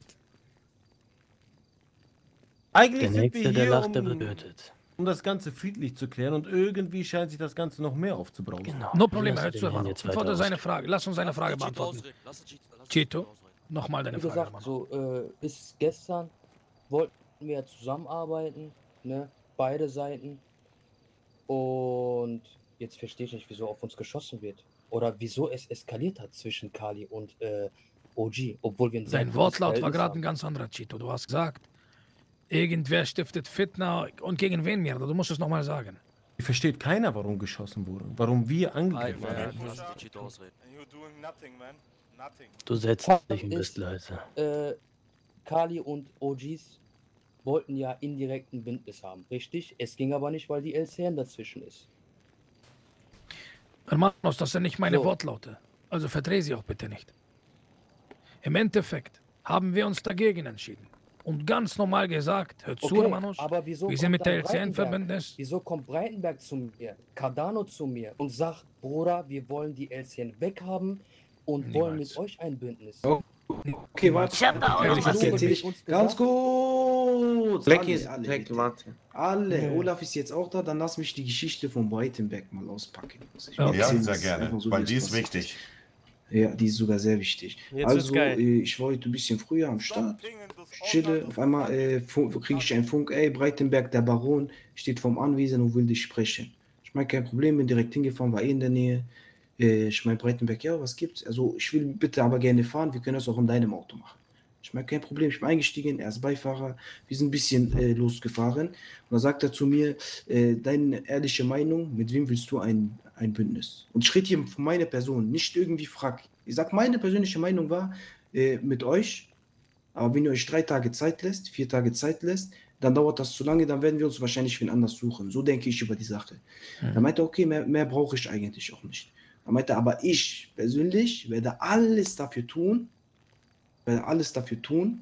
[SPEAKER 10] Eigentlich
[SPEAKER 13] Der
[SPEAKER 10] sind
[SPEAKER 13] Nächste,
[SPEAKER 10] wir
[SPEAKER 13] der
[SPEAKER 10] hier,
[SPEAKER 13] lacht, der
[SPEAKER 10] um,
[SPEAKER 13] wird getötet.
[SPEAKER 10] um das Ganze friedlich zu klären und irgendwie scheint sich das Ganze noch mehr aufzubrausen.
[SPEAKER 13] Genau.
[SPEAKER 17] No Problem,
[SPEAKER 13] Lass
[SPEAKER 17] hör
[SPEAKER 13] den
[SPEAKER 17] zu,
[SPEAKER 13] Herrn
[SPEAKER 17] Hermano.
[SPEAKER 13] jetzt
[SPEAKER 17] Antworte
[SPEAKER 13] weiter
[SPEAKER 17] seine
[SPEAKER 13] ausreden.
[SPEAKER 17] Frage. Lass uns seine Frage beantworten. Cheeto, nochmal deine
[SPEAKER 3] Wie
[SPEAKER 17] Frage,
[SPEAKER 3] gesagt,
[SPEAKER 17] Hermano.
[SPEAKER 3] so äh, bis gestern wollten wir ja zusammenarbeiten, ne? Beide Seiten. Und jetzt verstehe ich nicht, wieso auf uns geschossen wird. Oder wieso es eskaliert hat zwischen Kali und äh, O G, obwohl wir ein sehr
[SPEAKER 17] Sein
[SPEAKER 3] gutes
[SPEAKER 17] Wortlaut war
[SPEAKER 3] Verhältnis
[SPEAKER 17] gerade
[SPEAKER 3] haben.
[SPEAKER 17] ein ganz anderer, Cheeto. Du hast gesagt, irgendwer stiftet Fitna und gegen wen mehr? Du musst es nochmal sagen.
[SPEAKER 10] Versteht keiner, warum geschossen wurde. Warum wir angegriffen werden.
[SPEAKER 13] Du setzt
[SPEAKER 3] Fakt
[SPEAKER 13] dich und bist
[SPEAKER 3] ist,
[SPEAKER 13] leise.
[SPEAKER 3] Äh, Kali und O Gs wollten ja indirekt ein Bündnis haben, richtig? Es ging aber nicht, weil die L C N dazwischen ist.
[SPEAKER 17] Hermanos, das sind nicht meine
[SPEAKER 3] So.
[SPEAKER 17] Wortlaute. Also verdreh sie auch bitte nicht. Im Endeffekt haben wir uns dagegen entschieden. Und ganz normal gesagt, hör zu,
[SPEAKER 3] Okay,
[SPEAKER 17] Hermanos,
[SPEAKER 3] aber wieso
[SPEAKER 17] wir sind
[SPEAKER 3] kommt
[SPEAKER 17] mit der
[SPEAKER 3] dann
[SPEAKER 17] L C N
[SPEAKER 3] Breitenberg?
[SPEAKER 17] Verbündnis.
[SPEAKER 3] Wieso kommt Breitenberg zu mir, Cardano zu mir und sagt, Bruder, wir wollen die L C N weghaben und wollen mit euch ein Bündnis?
[SPEAKER 16] Oh. Okay, warte.
[SPEAKER 19] Ich hab da auch noch
[SPEAKER 16] Das
[SPEAKER 19] was.
[SPEAKER 16] erzähl ich ganz kurz.
[SPEAKER 21] Blackie ist
[SPEAKER 16] alle,
[SPEAKER 21] weg,
[SPEAKER 16] bitte.
[SPEAKER 21] warte.
[SPEAKER 16] Alle.
[SPEAKER 21] Ja.
[SPEAKER 16] Olaf ist jetzt auch da, dann lass mich die Geschichte von Breitenberg mal auspacken. Ich
[SPEAKER 20] Ja,
[SPEAKER 16] erzähl
[SPEAKER 20] sehr
[SPEAKER 16] das
[SPEAKER 20] gerne,
[SPEAKER 16] einfach so,
[SPEAKER 20] weil
[SPEAKER 16] wie
[SPEAKER 20] die
[SPEAKER 16] es
[SPEAKER 20] ist
[SPEAKER 16] passiert
[SPEAKER 20] wichtig.
[SPEAKER 16] Ja, die ist sogar sehr wichtig.
[SPEAKER 2] Jetzt wird's
[SPEAKER 16] also,
[SPEAKER 2] geil.
[SPEAKER 16] äh, ich war heute ein bisschen früher am Start. Chille, auf einmal äh, kriege ich einen Funk, ey, Breitenberg, der Baron, steht vorm Anwesen und will dich sprechen. Ich meine, kein Problem, bin direkt hingefahren, war eh in der Nähe. Äh, ich meine, Breitenberg, ja, was gibt's? Also, ich will bitte aber gerne fahren, wir können das auch in deinem Auto machen. Ich meine, kein Problem, ich bin eingestiegen, er ist Beifahrer, wir sind ein bisschen äh, losgefahren. Und dann sagt er zu mir, äh, deine ehrliche Meinung, mit wem willst du ein, ein Bündnis? Und ich rede hier von meiner Person, nicht irgendwie frag. Ich sag, meine persönliche Meinung war, äh, mit euch, aber wenn ihr euch drei Tage Zeit lässt, vier Tage Zeit lässt, dann dauert das zu lange, dann werden wir uns wahrscheinlich wen anders suchen. So denke ich über die Sache.
[SPEAKER 17] Mhm.
[SPEAKER 16] Dann meinte er, okay, mehr, mehr brauche ich eigentlich auch nicht. Dann meinte er, aber ich persönlich werde alles dafür tun, werde alles dafür tun,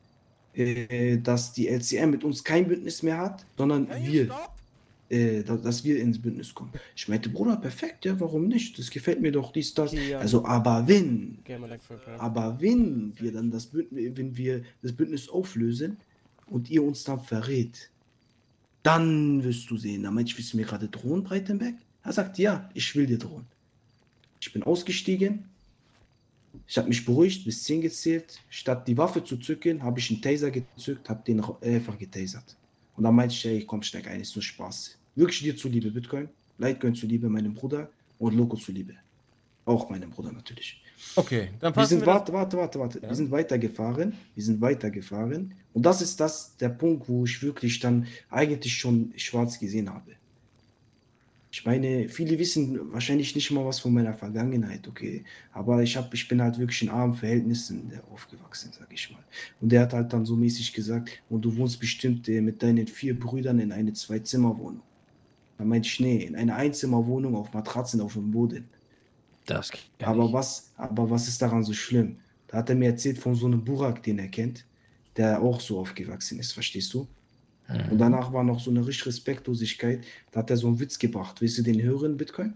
[SPEAKER 16] äh, dass die L C M mit uns kein Bündnis mehr hat, sondern wir, äh, da- dass wir ins Bündnis kommen. Ich meinte, Bruder, perfekt, ja, warum nicht? Das gefällt mir doch, dies, das.
[SPEAKER 2] Ja.
[SPEAKER 16] Also, aber wenn,
[SPEAKER 2] Geh mal weg, Flip, ja.
[SPEAKER 16] aber wenn wir dann das Bündnis, wenn wir das Bündnis auflösen und ihr uns dann verrät, dann wirst du sehen. Da meinte ich, willst du mir gerade drohen, Breitenberg? Er sagt, ja, ich will dir drohen. Ich bin ausgestiegen. Ich habe mich beruhigt, bis zehn gezählt. Statt die Waffe zu zücken, habe ich einen Taser gezückt, habe den einfach getasert. Und dann meinte ich, ey, komm, steig ein, ist nur Spaß. Wirklich dir zuliebe, Bitcoin. Litecoin zuliebe, meinem Bruder. Und Loco zuliebe. Auch meinem Bruder natürlich.
[SPEAKER 10] Okay, dann
[SPEAKER 16] wir
[SPEAKER 10] fassen
[SPEAKER 16] sind,
[SPEAKER 10] wir
[SPEAKER 16] warte, warte, warte, warte.
[SPEAKER 10] Ja.
[SPEAKER 16] Wir sind weitergefahren. Wir sind weitergefahren. Und das ist das, der Punkt, wo ich wirklich dann eigentlich schon schwarz gesehen habe. Ich meine, viele wissen wahrscheinlich nicht mal was von meiner Vergangenheit, okay. Aber ich, hab, ich bin halt wirklich in armen Verhältnissen aufgewachsen, sag ich mal. Und der hat halt dann so mäßig gesagt, und du wohnst bestimmt äh, mit deinen vier Brüdern in eine Zwei-Zimmer-Wohnung. Da meinte ich, nee, in einer Einzimmerwohnung auf Matratzen auf dem Boden.
[SPEAKER 17] Das
[SPEAKER 16] aber was, aber was ist daran so schlimm? Da hat er mir erzählt von so einem Burak, den er kennt, der auch so aufgewachsen ist, verstehst du? Und danach war noch so eine richtig Respektlosigkeit. Da hat er so einen Witz gebracht. Willst du den hören, Bitcoin?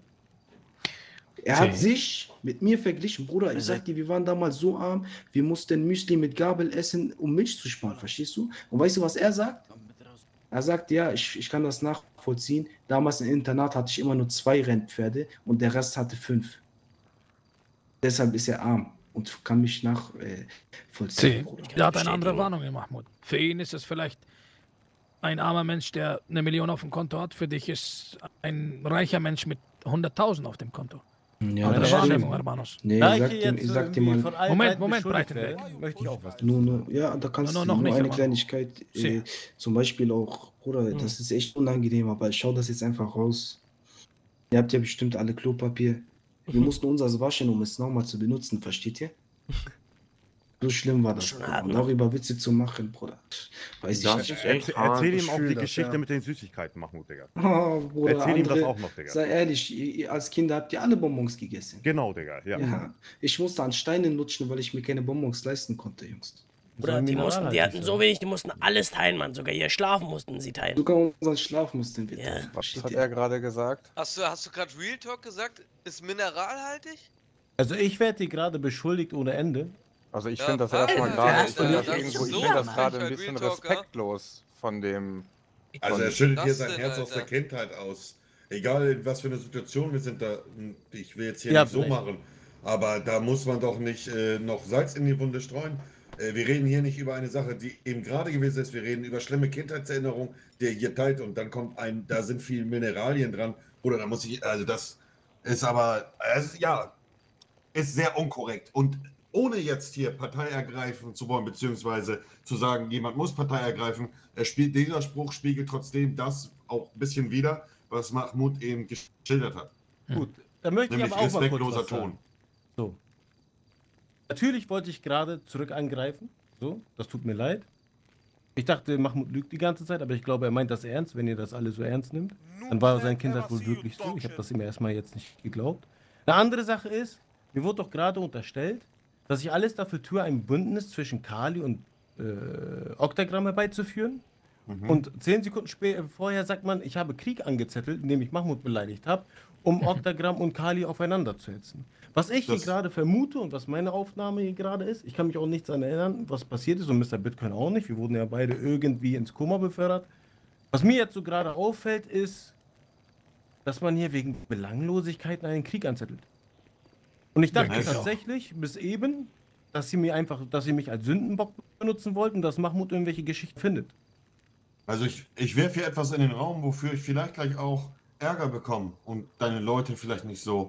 [SPEAKER 16] Er hat sich mit mir verglichen, Bruder. Ich sag dir, wir waren damals so arm, wir mussten Müsli mit Gabel essen, um Milch zu sparen, verstehst du? Und weißt du, was er sagt? Er sagt, ja, ich, ich kann das nachvollziehen. Damals im Internat hatte ich immer nur zwei Rennpferde und der Rest hatte fünf. Deshalb ist er arm und kann mich nachvollziehen.
[SPEAKER 17] Äh, er hat eine andere Warnung, Mahmoud. Für ihn ist es vielleicht ein armer Mensch, der eine Million auf dem Konto hat. Für dich ist ein reicher Mensch mit hunderttausend auf dem Konto.
[SPEAKER 16] Ja,
[SPEAKER 17] andere
[SPEAKER 16] das
[SPEAKER 17] Wahrnehmung,
[SPEAKER 16] stimmt.
[SPEAKER 17] Hermanos.
[SPEAKER 16] Nee, ich sag dir, ich sag dir mal.
[SPEAKER 17] Moment, Moment, Breitenberg.
[SPEAKER 10] Möchte ich auch was
[SPEAKER 16] Nur, nur, ja, da kannst
[SPEAKER 17] No, no,
[SPEAKER 16] du
[SPEAKER 17] noch
[SPEAKER 16] nur
[SPEAKER 17] nicht,
[SPEAKER 16] eine
[SPEAKER 17] Hermano.
[SPEAKER 16] Kleinigkeit, äh, zum Beispiel auch, Bruder,
[SPEAKER 17] Hm.
[SPEAKER 16] das ist echt unangenehm, aber ich schau das jetzt einfach raus. Ihr habt ja bestimmt alle Klopapier. Wir mussten unseres waschen, um es nochmal zu benutzen, versteht ihr? So schlimm war das, Bruder. Und darüber Witze zu machen, Bruder. Weiß
[SPEAKER 12] Das
[SPEAKER 16] ich
[SPEAKER 12] ist
[SPEAKER 16] nicht.
[SPEAKER 12] echt Erzähl ihm auch die Geschichte mit den Süßigkeiten, Mahmoud, Digga.
[SPEAKER 16] Oh, Bruder,
[SPEAKER 12] Erzähl ihm das
[SPEAKER 16] andere-
[SPEAKER 12] auch noch, Digga.
[SPEAKER 16] Sei ehrlich, ihr, ihr als Kinder habt ihr alle Bonbons gegessen.
[SPEAKER 12] Genau, Digga, ja.
[SPEAKER 16] Ja. Ich musste an Steinen lutschen, weil ich mir keine Bonbons leisten konnte, Jungs.
[SPEAKER 2] Oder die mussten, die hatten so wenig, die mussten alles teilen, Mann. Sogar ihr Schlafen mussten sie teilen.
[SPEAKER 16] Sogar unseren Schlaf mussten wir
[SPEAKER 2] teilen.
[SPEAKER 15] Was hat er gerade gesagt?
[SPEAKER 6] Hast du, hast du gerade Real Talk gesagt? Ist mineralhaltig?
[SPEAKER 10] Also ich werde hier gerade beschuldigt ohne Ende.
[SPEAKER 15] Also ich
[SPEAKER 6] Ja,
[SPEAKER 15] finde das
[SPEAKER 6] was?
[SPEAKER 15] erstmal
[SPEAKER 6] Ja,
[SPEAKER 15] gerade, ich
[SPEAKER 6] das
[SPEAKER 15] finde
[SPEAKER 6] ist
[SPEAKER 15] das, irgendwo, ich
[SPEAKER 6] so
[SPEAKER 15] find das
[SPEAKER 6] ein
[SPEAKER 15] gerade ein
[SPEAKER 6] Real
[SPEAKER 15] bisschen
[SPEAKER 6] Talker.
[SPEAKER 15] respektlos von dem.
[SPEAKER 20] Also
[SPEAKER 15] von-
[SPEAKER 20] er schüttet hier
[SPEAKER 6] Das
[SPEAKER 20] sein
[SPEAKER 6] denn,
[SPEAKER 20] Herz aus der
[SPEAKER 6] Alter?
[SPEAKER 20] Kindheit aus. Egal in was für eine Situation wir sind da, ich will jetzt hier
[SPEAKER 10] Ja,
[SPEAKER 20] nicht so
[SPEAKER 10] vielleicht.
[SPEAKER 20] machen, aber da muss man doch nicht äh, noch Salz in die Wunde streuen. Äh, wir reden hier nicht über eine Sache, die eben gerade gewesen ist, wir reden über schlimme Kindheitserinnerungen, der hier teilt und dann kommt ein, da sind viele Mineralien dran. Oder da muss ich, also das ist aber, es, ja, ist sehr unkorrekt und ohne jetzt hier Partei ergreifen zu wollen, beziehungsweise zu sagen, jemand muss Partei ergreifen, er spielt, dieser Spruch spiegelt trotzdem das auch ein bisschen wider, was Mahmoud eben geschildert hat.
[SPEAKER 10] Gut, da möchte ich
[SPEAKER 20] Nämlich
[SPEAKER 10] aber auch mal kurz
[SPEAKER 20] respektloser
[SPEAKER 10] was sagen.
[SPEAKER 20] Ton.
[SPEAKER 10] So. Natürlich wollte ich gerade zurück angreifen. So, das tut mir leid. Ich dachte, Mahmoud lügt die ganze Zeit, aber ich glaube, er meint das ernst, wenn ihr das alle so ernst nimmt. Dann war sein Kindheit wohl wirklich so. Ich habe das ihm erstmal jetzt nicht geglaubt. Eine andere Sache ist, mir wurde doch gerade unterstellt, dass ich alles dafür tue, ein Bündnis zwischen Kali und äh, Octagram herbeizuführen.
[SPEAKER 20] Mhm.
[SPEAKER 10] Und zehn Sekunden später, vorher sagt man, ich habe Krieg angezettelt, indem ich Mahmoud beleidigt habe, um Octagram und Kali aufeinander zu hetzen. Was ich hier
[SPEAKER 20] Das-
[SPEAKER 10] gerade vermute und was meine Aufnahme hier gerade ist, ich kann mich auch nichts an erinnern, was passiert ist und Mister Bitcoin auch nicht. Wir wurden ja beide irgendwie ins Koma befördert. Was mir jetzt so gerade auffällt, ist, dass man hier wegen Belanglosigkeiten einen Krieg anzettelt. Und ich dachte
[SPEAKER 20] Ja, ich auch.
[SPEAKER 10] tatsächlich bis eben, dass sie mir einfach, dass sie mich als Sündenbock benutzen wollten, dass Mahmoud irgendwelche Geschichten findet.
[SPEAKER 20] Also ich, ich werfe hier etwas in den Raum, wofür ich vielleicht gleich auch Ärger bekomme und deine Leute vielleicht nicht so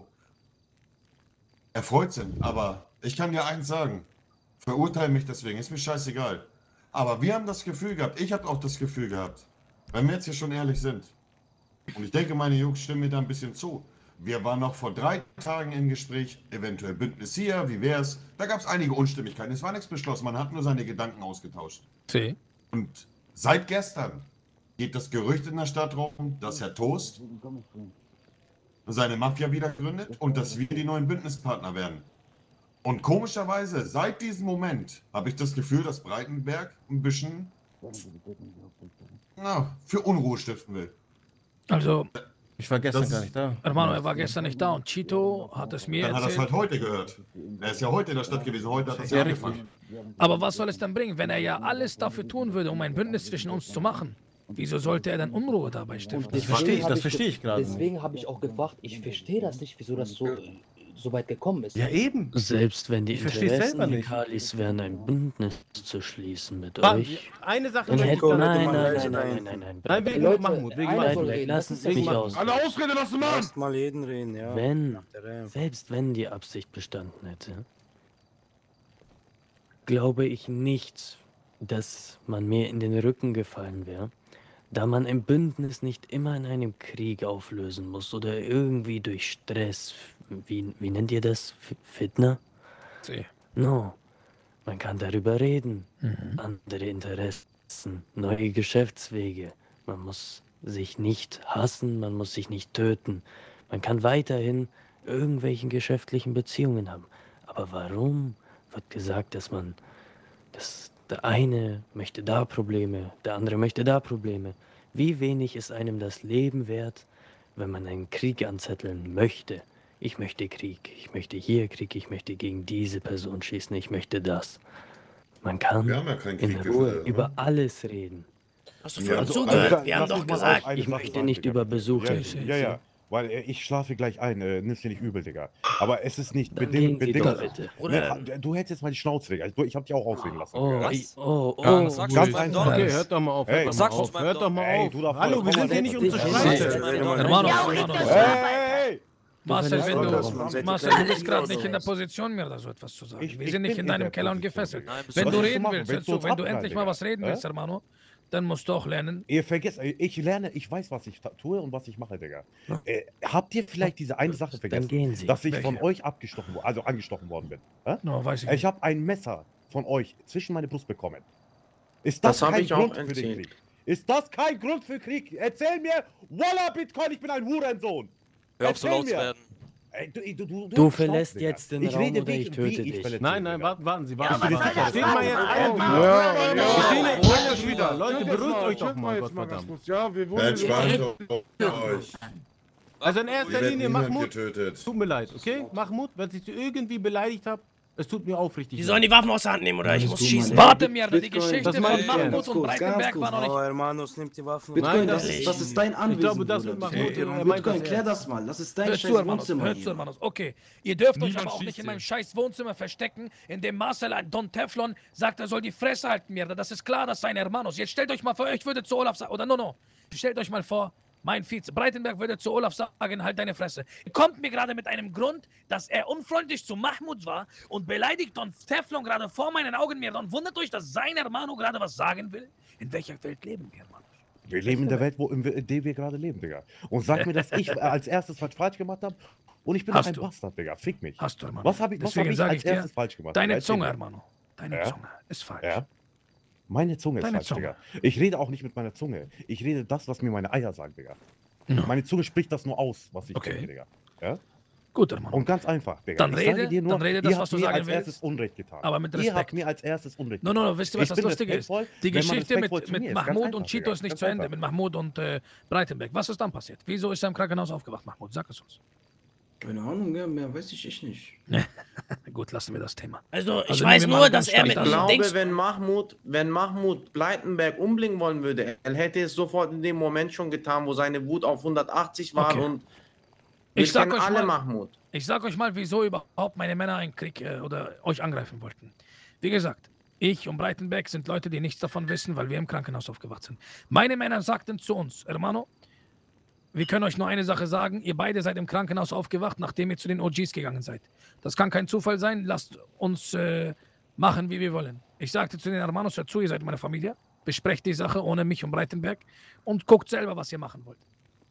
[SPEAKER 20] erfreut sind. Aber ich kann dir eins sagen, verurteile mich deswegen, ist mir scheißegal. Aber wir haben das Gefühl gehabt, ich habe auch das Gefühl gehabt, wenn wir jetzt hier schon ehrlich sind, und ich denke, meine Jungs stimmen mir da ein bisschen zu, wir waren noch vor drei Tagen im Gespräch, eventuell Bündnis hier, wie wär's? Da gab es einige Unstimmigkeiten, es war nichts beschlossen, man hat nur seine Gedanken ausgetauscht.
[SPEAKER 17] Sí.
[SPEAKER 20] Und seit gestern geht das Gerücht in der Stadt rum, dass Herr Toast seine Mafia wieder gründet und dass wir die neuen Bündnispartner werden. Und komischerweise, seit diesem Moment, habe ich das Gefühl, dass Breitenberg ein bisschen na, für Unruhe stiften will.
[SPEAKER 17] Also,
[SPEAKER 10] Ich war gestern
[SPEAKER 20] Das
[SPEAKER 10] gar
[SPEAKER 20] ist-
[SPEAKER 10] nicht da.
[SPEAKER 17] Hermano, er war gestern nicht da und Chito hat es mir
[SPEAKER 20] Dann hat er es
[SPEAKER 17] erzählt.
[SPEAKER 20] halt heute gehört. Er ist ja heute in der Stadt gewesen, heute hat er es ja
[SPEAKER 17] Ja,
[SPEAKER 20] angefangen.
[SPEAKER 17] Aber was soll es denn bringen, wenn er ja alles dafür tun würde, um ein Bündnis zwischen uns zu machen? Wieso sollte er dann Unruhe dabei stiften?
[SPEAKER 10] Das verstehe ich, das verstehe ich gerade nicht.
[SPEAKER 3] Deswegen habe ich auch gefragt, ich verstehe das nicht, wieso das so, so weit gekommen ist.
[SPEAKER 10] Ja, eben.
[SPEAKER 7] Selbst wenn die
[SPEAKER 10] Ich versteh's selber
[SPEAKER 7] Interessen
[SPEAKER 10] nicht.
[SPEAKER 7] Kekalis wären, ein Bündnis zu schließen mit
[SPEAKER 10] Warte,
[SPEAKER 7] euch.
[SPEAKER 10] eine Sache
[SPEAKER 7] Dann
[SPEAKER 10] möchte
[SPEAKER 7] hätte,
[SPEAKER 10] ich
[SPEAKER 7] nein,
[SPEAKER 10] da
[SPEAKER 7] nein,
[SPEAKER 10] bitte mal
[SPEAKER 7] nein,
[SPEAKER 10] leise
[SPEAKER 7] nein, nein,
[SPEAKER 10] sein.
[SPEAKER 7] nein, nein,
[SPEAKER 10] Nein, wegen
[SPEAKER 7] Leute,
[SPEAKER 10] Mahmoud, wegen
[SPEAKER 7] nein,
[SPEAKER 10] Mahmoud.
[SPEAKER 7] nein, lassen Sie
[SPEAKER 10] Wegen
[SPEAKER 7] mich
[SPEAKER 10] Mahmoud.
[SPEAKER 7] aus.
[SPEAKER 12] Alle Ausrede lassen, Mann!
[SPEAKER 22] Lasst mal jeden reden, ja.
[SPEAKER 7] Wenn,
[SPEAKER 22] Der Reihe.
[SPEAKER 7] selbst wenn die Absicht bestanden hätte, glaube ich nicht, dass man mir in den Rücken gefallen wäre, da man ein Bündnis nicht immer in einem Krieg auflösen muss oder irgendwie durch Stress, wie, wie nennt ihr das? F Fitna?
[SPEAKER 17] Sie.
[SPEAKER 7] No, man kann darüber reden,
[SPEAKER 17] Mhm.
[SPEAKER 7] andere Interessen, neue Geschäftswege. Man muss sich nicht hassen, man muss sich nicht töten. Man kann weiterhin irgendwelchen geschäftlichen Beziehungen haben. Aber warum wird gesagt, dass man, dass der eine möchte da Probleme, der andere möchte da Probleme? Wie wenig ist einem das Leben wert, wenn man einen Krieg anzetteln möchte? Ich möchte Krieg, ich möchte hier Krieg, ich möchte gegen diese Person schießen, ich möchte das. Man kann
[SPEAKER 20] Wir haben ja keinen
[SPEAKER 7] in
[SPEAKER 20] Krieg
[SPEAKER 7] Ruhe
[SPEAKER 20] geführt,
[SPEAKER 7] über
[SPEAKER 20] oder?
[SPEAKER 7] alles reden.
[SPEAKER 2] Hast du
[SPEAKER 12] Ja,
[SPEAKER 2] vorhin
[SPEAKER 12] also,
[SPEAKER 2] zugehört?
[SPEAKER 12] also,
[SPEAKER 2] Wir haben
[SPEAKER 12] lass
[SPEAKER 2] doch
[SPEAKER 12] mich mal
[SPEAKER 2] gesagt,
[SPEAKER 12] auf eine
[SPEAKER 7] Ich
[SPEAKER 12] Sache
[SPEAKER 7] möchte
[SPEAKER 12] sagen,
[SPEAKER 7] nicht
[SPEAKER 12] Digga.
[SPEAKER 7] über Besuche.
[SPEAKER 12] Ja, ja, ja. Weil äh, ich schlafe gleich ein, äh, nimm's dir nicht übel, Digga. Aber es ist nicht
[SPEAKER 7] Dann
[SPEAKER 12] bedingt.
[SPEAKER 7] gehen Sie
[SPEAKER 12] bedingt
[SPEAKER 7] doch bitte.
[SPEAKER 2] Oder-
[SPEAKER 12] Ne, du hältst jetzt mal die Schnauze, Digga. Du- Ich hab dich auch ausreden lassen.
[SPEAKER 7] Oh,
[SPEAKER 12] Digga.
[SPEAKER 7] ich, oh, oh.
[SPEAKER 12] Ja,
[SPEAKER 6] was sagst
[SPEAKER 12] ganz
[SPEAKER 6] du beim
[SPEAKER 12] einfach.
[SPEAKER 6] Don?
[SPEAKER 10] Okay, hört doch mal auf, hört
[SPEAKER 12] Ey,
[SPEAKER 10] doch
[SPEAKER 6] was
[SPEAKER 10] mal
[SPEAKER 6] sagst du
[SPEAKER 10] auf,
[SPEAKER 6] beim
[SPEAKER 10] hört doch mal
[SPEAKER 12] Ey,
[SPEAKER 10] auf.
[SPEAKER 12] du darfst
[SPEAKER 10] Hallo, wir
[SPEAKER 12] voll-
[SPEAKER 10] sind hier nicht um zu
[SPEAKER 7] Hey,
[SPEAKER 10] streiten.
[SPEAKER 17] Hermano, Hermano,
[SPEAKER 12] Hey!
[SPEAKER 17] Marcel, wenn
[SPEAKER 12] Leute,
[SPEAKER 17] du,
[SPEAKER 12] das machen-
[SPEAKER 17] Marcel, du bist gerade nicht in der Position, mir da so etwas zu sagen.
[SPEAKER 12] Ich-
[SPEAKER 17] Wir
[SPEAKER 12] ich
[SPEAKER 17] sind nicht
[SPEAKER 12] bin
[SPEAKER 17] in
[SPEAKER 12] in
[SPEAKER 17] deinem
[SPEAKER 12] der
[SPEAKER 17] Keller und
[SPEAKER 12] Position,
[SPEAKER 17] gefesselt.
[SPEAKER 12] Digga.
[SPEAKER 17] Wenn
[SPEAKER 12] Was
[SPEAKER 17] du
[SPEAKER 12] willst du
[SPEAKER 17] reden
[SPEAKER 12] machen?
[SPEAKER 17] willst,
[SPEAKER 12] Willst du
[SPEAKER 17] dazu,
[SPEAKER 12] uns
[SPEAKER 17] wenn du
[SPEAKER 12] abknallen,
[SPEAKER 17] endlich mal
[SPEAKER 12] Digga?
[SPEAKER 17] was reden
[SPEAKER 12] Hä?
[SPEAKER 17] willst, Hermano, dann musst du auch lernen.
[SPEAKER 12] Ihr vergesst, ich lerne, ich weiß, was ich ta- tue und was ich mache, Digga. Äh, habt ihr vielleicht diese eine Sache vergessen,
[SPEAKER 7] gehen Sie.
[SPEAKER 12] dass ich von
[SPEAKER 17] Welche?
[SPEAKER 12] euch abgestochen wurde, also angestochen worden bin? Hä?
[SPEAKER 17] No, weiß ich
[SPEAKER 12] Ich
[SPEAKER 17] nicht.
[SPEAKER 12] habe ein Messer von euch zwischen meine Brust bekommen. Ist das,
[SPEAKER 21] Das hab
[SPEAKER 12] kein
[SPEAKER 21] ich auch
[SPEAKER 12] Grund für den
[SPEAKER 21] erzählt.
[SPEAKER 12] Krieg? Ist das kein Grund für Krieg? Erzähl mir, Walla Bitcoin, ich bin ein Hurensohn.
[SPEAKER 6] Hör auf so
[SPEAKER 12] Erzähl
[SPEAKER 6] laut zu
[SPEAKER 12] mir.
[SPEAKER 6] werden.
[SPEAKER 12] Ey, du, du, du,
[SPEAKER 7] Du
[SPEAKER 12] hast
[SPEAKER 7] verlässt
[SPEAKER 12] Schnauze, Digga.
[SPEAKER 7] jetzt den
[SPEAKER 12] ich
[SPEAKER 7] Raum
[SPEAKER 12] rede,
[SPEAKER 7] oder
[SPEAKER 12] wie,
[SPEAKER 7] ich töte
[SPEAKER 12] wie ich
[SPEAKER 7] dich.
[SPEAKER 12] verletze
[SPEAKER 10] Nein,
[SPEAKER 12] ihn,
[SPEAKER 10] nein,
[SPEAKER 12] Digga.
[SPEAKER 10] warten, warten Sie,
[SPEAKER 19] Ja,
[SPEAKER 10] warten
[SPEAKER 19] was
[SPEAKER 10] Sie.
[SPEAKER 19] soll
[SPEAKER 10] Wir
[SPEAKER 19] das
[SPEAKER 10] stehen mal jetzt alle
[SPEAKER 19] machen?
[SPEAKER 10] drüber.
[SPEAKER 12] Ja,
[SPEAKER 10] Wir
[SPEAKER 12] ja.
[SPEAKER 10] stehen jetzt
[SPEAKER 12] Ja.
[SPEAKER 10] alle drüber. Leute,
[SPEAKER 12] Jetzt
[SPEAKER 10] beruhigt
[SPEAKER 12] mal,
[SPEAKER 10] euch doch
[SPEAKER 12] chillt
[SPEAKER 10] mal,
[SPEAKER 12] jetzt mal ganz
[SPEAKER 10] Gottverdammt.
[SPEAKER 12] kurz. Ja, wir wurden
[SPEAKER 20] Entspannt euch.
[SPEAKER 10] Also in
[SPEAKER 20] Wir
[SPEAKER 10] erster
[SPEAKER 20] werden
[SPEAKER 10] Linie,
[SPEAKER 20] niemand
[SPEAKER 10] Mahmoud,
[SPEAKER 20] getötet.
[SPEAKER 10] tut mir leid, okay? Mahmoud, wenn ich dich irgendwie beleidigt habe, es tut mir aufrichtig
[SPEAKER 2] Die
[SPEAKER 10] leid.
[SPEAKER 2] sollen die Waffen aus der Hand nehmen oder ich
[SPEAKER 16] Alles
[SPEAKER 2] muss
[SPEAKER 16] gut,
[SPEAKER 2] schießen.
[SPEAKER 16] Mann.
[SPEAKER 17] Warte mir, die
[SPEAKER 16] Bitcoin,
[SPEAKER 17] Geschichte
[SPEAKER 10] das
[SPEAKER 17] von
[SPEAKER 10] meine ich
[SPEAKER 17] Mahmoud
[SPEAKER 16] ganz
[SPEAKER 17] und
[SPEAKER 16] kurz,
[SPEAKER 17] Breitenberg
[SPEAKER 16] ganz
[SPEAKER 17] war noch
[SPEAKER 16] kurz.
[SPEAKER 22] Oh,
[SPEAKER 17] nicht.
[SPEAKER 22] Hermanos, nimmt die Waffen.
[SPEAKER 16] Bitcoin,
[SPEAKER 10] Nein,
[SPEAKER 16] das,
[SPEAKER 10] das-
[SPEAKER 16] ist, das ist dein Anwesen.
[SPEAKER 10] Ich glaube, das
[SPEAKER 16] Bruder.
[SPEAKER 10] mit Mahmoud,
[SPEAKER 17] Hey,
[SPEAKER 10] er meint
[SPEAKER 16] Bitcoin,
[SPEAKER 10] das
[SPEAKER 16] klär
[SPEAKER 10] ernst.
[SPEAKER 16] das mal. Das ist dein
[SPEAKER 17] Hört
[SPEAKER 16] scheiß
[SPEAKER 17] zu, Hermanos,
[SPEAKER 16] Wohnzimmer
[SPEAKER 17] hört zu,
[SPEAKER 16] hier.
[SPEAKER 17] Hermanos. Okay, ihr dürft euch
[SPEAKER 23] Niemand
[SPEAKER 17] aber auch
[SPEAKER 23] schießt
[SPEAKER 17] nicht in
[SPEAKER 23] hier.
[SPEAKER 17] meinem scheiß Wohnzimmer verstecken, in dem Marcel, ein Don Teflon, sagt, er soll die Fresse halten, mir. Das ist klar, das seien Hermanos. Jetzt stellt euch mal vor, ich würde zu Olaf sagen, oder no, no, stellt euch mal vor, mein Vize, Breitenberg würde zu Olaf sagen, halt deine Fresse. Ihr kommt mir gerade mit einem Grund, dass er unfreundlich zu Mahmoud war und beleidigt Don Teflon gerade vor meinen Augen mir. Dann wundert euch, dass sein Hermano gerade was sagen will. In welcher Welt leben wir, Hermano?
[SPEAKER 12] Wir leben in der Welt, wo, in der wir gerade leben, Digga. Und sag mir, dass ich als erstes was falsch gemacht habe und ich bin doch
[SPEAKER 17] Hast
[SPEAKER 12] ein
[SPEAKER 17] du.
[SPEAKER 12] Bastard, Digga. Fick mich.
[SPEAKER 17] Hast du, Hermano.
[SPEAKER 12] Was habe ich, was hab
[SPEAKER 17] Deswegen
[SPEAKER 12] ich
[SPEAKER 17] sage
[SPEAKER 12] als
[SPEAKER 17] ich dir,
[SPEAKER 12] erstes falsch gemacht?
[SPEAKER 17] Deine
[SPEAKER 12] Digga? Erzähl
[SPEAKER 17] Zunge,
[SPEAKER 12] mir.
[SPEAKER 17] Hermano. Deine
[SPEAKER 12] Ja?
[SPEAKER 17] Zunge ist falsch.
[SPEAKER 12] Ja? Meine Zunge ist
[SPEAKER 17] Deine
[SPEAKER 12] falsch,
[SPEAKER 17] Zunge.
[SPEAKER 12] Digga. Ich rede auch nicht mit meiner Zunge. Ich rede das, was mir meine Eier sagen, Digga.
[SPEAKER 17] No.
[SPEAKER 12] Meine Zunge spricht das nur aus, was ich
[SPEAKER 17] Okay.
[SPEAKER 12] denke, Digga. Ja?
[SPEAKER 17] Gut, Hermano.
[SPEAKER 12] Und ganz einfach, Digga.
[SPEAKER 17] Dann
[SPEAKER 12] ich
[SPEAKER 17] rede-
[SPEAKER 12] sage dir nur,
[SPEAKER 17] dann rede das,
[SPEAKER 12] ihr habt
[SPEAKER 17] was du
[SPEAKER 12] mir
[SPEAKER 17] sagen
[SPEAKER 12] als
[SPEAKER 17] willst,
[SPEAKER 12] erstes Unrecht getan.
[SPEAKER 17] aber mit
[SPEAKER 12] Ihr habt
[SPEAKER 17] Respekt.
[SPEAKER 12] mir als erstes Unrecht
[SPEAKER 17] No,
[SPEAKER 12] getan.
[SPEAKER 17] no, no, wisst ihr, was
[SPEAKER 12] Ich
[SPEAKER 17] das
[SPEAKER 12] bin
[SPEAKER 17] Lustige ist?
[SPEAKER 12] respektvoll,
[SPEAKER 17] Die
[SPEAKER 12] wenn man
[SPEAKER 17] Geschichte
[SPEAKER 12] respektvoll
[SPEAKER 17] mit,
[SPEAKER 12] zu mir
[SPEAKER 17] mit
[SPEAKER 12] ist. Ganz
[SPEAKER 17] Mahmoud
[SPEAKER 12] einfach,
[SPEAKER 17] und Chito
[SPEAKER 12] Digga.
[SPEAKER 17] ist nicht
[SPEAKER 12] Ganz
[SPEAKER 17] zu Ende,
[SPEAKER 12] einfach.
[SPEAKER 17] mit Mahmoud und äh, Breitenberg. Was ist dann passiert? Wieso ist er im Krankenhaus aufgewacht, Mahmoud? Sag es uns.
[SPEAKER 16] Keine Ahnung, ja, mehr weiß ich echt nicht.
[SPEAKER 17] Gut, lassen wir das Thema.
[SPEAKER 2] Also, ich
[SPEAKER 17] Also
[SPEAKER 2] weiß
[SPEAKER 17] nehmen wir
[SPEAKER 2] nur,
[SPEAKER 17] mal ganz
[SPEAKER 2] dass er mit
[SPEAKER 17] stark
[SPEAKER 21] Ich
[SPEAKER 17] das.
[SPEAKER 2] einem
[SPEAKER 21] glaube,
[SPEAKER 2] Dings...
[SPEAKER 21] wenn Mahmoud, wenn Mahmoud Bleitenberg umbringen wollen würde, er hätte es sofort in dem Moment schon getan, wo seine Wut auf hundertachtzig war
[SPEAKER 17] Okay.
[SPEAKER 21] und wir
[SPEAKER 17] Ich sag
[SPEAKER 21] kennen
[SPEAKER 17] euch
[SPEAKER 21] alle
[SPEAKER 17] mal-
[SPEAKER 21] Mahmoud.
[SPEAKER 17] Ich sag euch mal, wieso überhaupt meine Männer einen Krieg äh, oder euch angreifen wollten. Wie gesagt, ich und Breitenberg sind Leute, die nichts davon wissen, weil wir im Krankenhaus aufgewacht sind. Meine Männer sagten zu uns, Hermano, wir können euch nur eine Sache sagen, ihr beide seid im Krankenhaus aufgewacht, nachdem ihr zu den O Gs gegangen seid. Das kann kein Zufall sein, lasst uns äh, machen, wie wir wollen. Ich sagte zu den Hermanos, hört zu, ihr seid meine Familie, besprecht die Sache ohne mich und Breitenberg und guckt selber, was ihr machen wollt.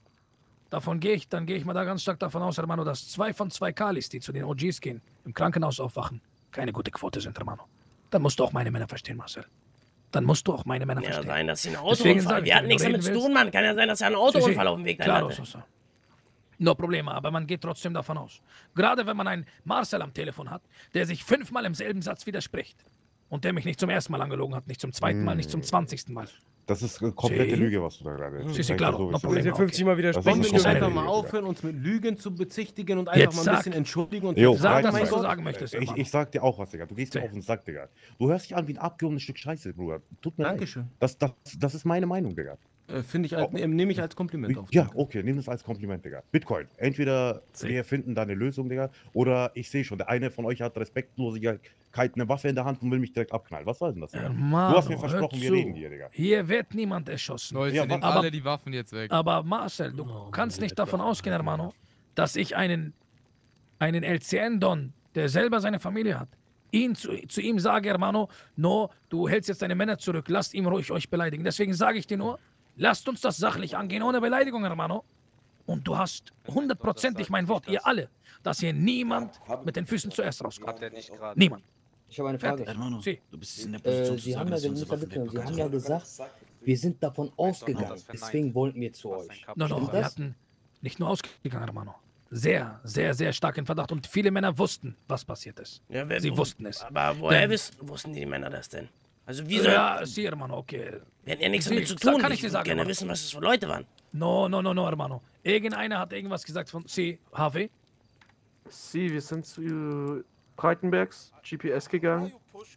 [SPEAKER 17] Davon gehe ich, dann gehe ich mal da ganz stark davon aus, Hermano, dass zwei von zwei Kalis, die zu den O Gs gehen, im Krankenhaus aufwachen, keine gute Quote sind, Hermano. Dann musst du auch meine Männer verstehen, Marcel. Dann musst du auch meine Männer
[SPEAKER 2] Kann ja
[SPEAKER 17] verstehen.
[SPEAKER 2] sein, dass sie einen
[SPEAKER 17] Deswegen
[SPEAKER 2] Autounfall...
[SPEAKER 17] sage ich
[SPEAKER 2] Wir
[SPEAKER 17] dir,
[SPEAKER 2] hatten
[SPEAKER 17] wenn
[SPEAKER 2] nichts
[SPEAKER 17] du
[SPEAKER 2] damit zu
[SPEAKER 17] reden
[SPEAKER 2] tun, Mann. Kann ja sein, dass er einen Autounfall auf dem Weg dahin
[SPEAKER 17] Claro,
[SPEAKER 2] hatte.
[SPEAKER 17] so, so. No Probleme, aber man geht trotzdem davon aus. Gerade wenn man einen Marcel am Telefon hat, der sich fünfmal im selben Satz widerspricht und der mich nicht zum ersten Mal angelogen hat, nicht zum zweiten Mal, nicht zum zwanzigsten Mal.
[SPEAKER 12] Das ist eine komplette
[SPEAKER 17] Sí.
[SPEAKER 12] Lüge, was du da gerade
[SPEAKER 17] Sí, sí,
[SPEAKER 12] Sag ich
[SPEAKER 17] claro,
[SPEAKER 12] dir so,
[SPEAKER 17] no
[SPEAKER 12] wie es ist.
[SPEAKER 17] problema, okay.
[SPEAKER 2] fünfzig Mal
[SPEAKER 12] Das
[SPEAKER 2] widersprochen.
[SPEAKER 12] ist
[SPEAKER 10] Wollen wir
[SPEAKER 12] eine
[SPEAKER 10] nicht
[SPEAKER 12] komplette
[SPEAKER 10] einfach mal
[SPEAKER 12] Lüge,
[SPEAKER 10] aufhören, uns mit Lügen zu bezichtigen und
[SPEAKER 17] Jetzt
[SPEAKER 10] einfach mal
[SPEAKER 17] sag.
[SPEAKER 10] ein bisschen entschuldigen und
[SPEAKER 12] Jo,
[SPEAKER 17] Sag das,
[SPEAKER 12] Breitenberg.
[SPEAKER 17] was du sagen möchtest,
[SPEAKER 12] Ich,
[SPEAKER 17] Hermano.
[SPEAKER 12] ich sag dir auch was, Digga. Du gehst mir
[SPEAKER 17] Sí.
[SPEAKER 12] auf den Sack, Digga. Du hörst dich an wie ein abgehobenes Stück Scheiße, Bruder. Tut mir
[SPEAKER 10] Dankeschön.
[SPEAKER 12] leid. Das, das, das ist meine Meinung, Digga.
[SPEAKER 10] Äh, Finde ich, als,
[SPEAKER 12] Oh.
[SPEAKER 10] nehme ich als Kompliment auf.
[SPEAKER 12] Ja, okay, nimm das als Kompliment, Digga. Bitcoin. Entweder wir finden da eine Lösung, Digga, oder ich sehe schon, der eine von euch hat Respektlosigkeit, eine Waffe in der Hand und will mich direkt abknallen. Was soll denn das? Digga?
[SPEAKER 17] Mano,
[SPEAKER 12] du hast mir versprochen,
[SPEAKER 17] hör
[SPEAKER 12] wir
[SPEAKER 17] zu.
[SPEAKER 12] reden hier, Digga.
[SPEAKER 17] Hier wird niemand erschossen.
[SPEAKER 12] Leute, ja,
[SPEAKER 1] nehmt
[SPEAKER 17] aber,
[SPEAKER 1] alle die Waffen jetzt weg.
[SPEAKER 17] Aber Marcel, du
[SPEAKER 1] Oh,
[SPEAKER 17] kannst
[SPEAKER 1] Mann,
[SPEAKER 17] nicht
[SPEAKER 1] jetzt
[SPEAKER 17] davon
[SPEAKER 1] Waffen.
[SPEAKER 17] ausgehen, Hermano, dass ich einen, einen L C N-Don, der selber seine Familie hat, ihn zu, zu ihm sage, Hermano, no, du hältst jetzt deine Männer zurück, lasst ihn ruhig euch beleidigen. Deswegen sage ich dir nur, lasst uns das sachlich angehen, ohne Beleidigung, Hermano. Und du hast hundertprozentig mein Wort, ihr alle, dass hier niemand mit den Füßen zuerst rauskommt.
[SPEAKER 8] Hat er nicht gerade.
[SPEAKER 17] Niemand.
[SPEAKER 3] Ich habe eine Frage.
[SPEAKER 17] Fertig. Hermano,
[SPEAKER 3] Sie.
[SPEAKER 17] du bist in der
[SPEAKER 3] äh,
[SPEAKER 17] Position zu
[SPEAKER 3] Sie
[SPEAKER 17] sagen,
[SPEAKER 3] haben ja,
[SPEAKER 17] dass wir
[SPEAKER 3] ge-
[SPEAKER 17] unsere
[SPEAKER 3] Mister
[SPEAKER 17] Waffen
[SPEAKER 3] Bitcoin, Sie haben
[SPEAKER 17] wegbekommen.
[SPEAKER 3] ja gesagt, wir sind davon ausgegangen. Deswegen wollten wir zu euch.
[SPEAKER 17] No, no,
[SPEAKER 3] Stimmt
[SPEAKER 17] wir
[SPEAKER 3] das?
[SPEAKER 17] hatten nicht nur ausgegangen, Hermano. Sehr, sehr, sehr stark in Verdacht. Und viele Männer wussten, was passiert ist.
[SPEAKER 2] Ja, wer-
[SPEAKER 17] Sie
[SPEAKER 2] wo-
[SPEAKER 17] wussten es.
[SPEAKER 2] Aber woher
[SPEAKER 17] Denn-
[SPEAKER 2] wissen, wussten die Männer das denn? Also wie soll...
[SPEAKER 17] Ja, sie, Hermano, okay.
[SPEAKER 2] Wir hatten ja nichts
[SPEAKER 17] Sie,
[SPEAKER 2] damit zu
[SPEAKER 17] sag-
[SPEAKER 2] tun.
[SPEAKER 17] Kann
[SPEAKER 2] Ich
[SPEAKER 17] ich dir
[SPEAKER 2] würde
[SPEAKER 17] sagen,
[SPEAKER 2] gerne
[SPEAKER 17] Hermano.
[SPEAKER 2] wissen, was das für Leute waren.
[SPEAKER 17] No, no, no, no, Hermano. Irgendeiner hat irgendwas gesagt von Sie, H W.
[SPEAKER 9] Sie, wir sind zu Breitenbergs G P S gegangen.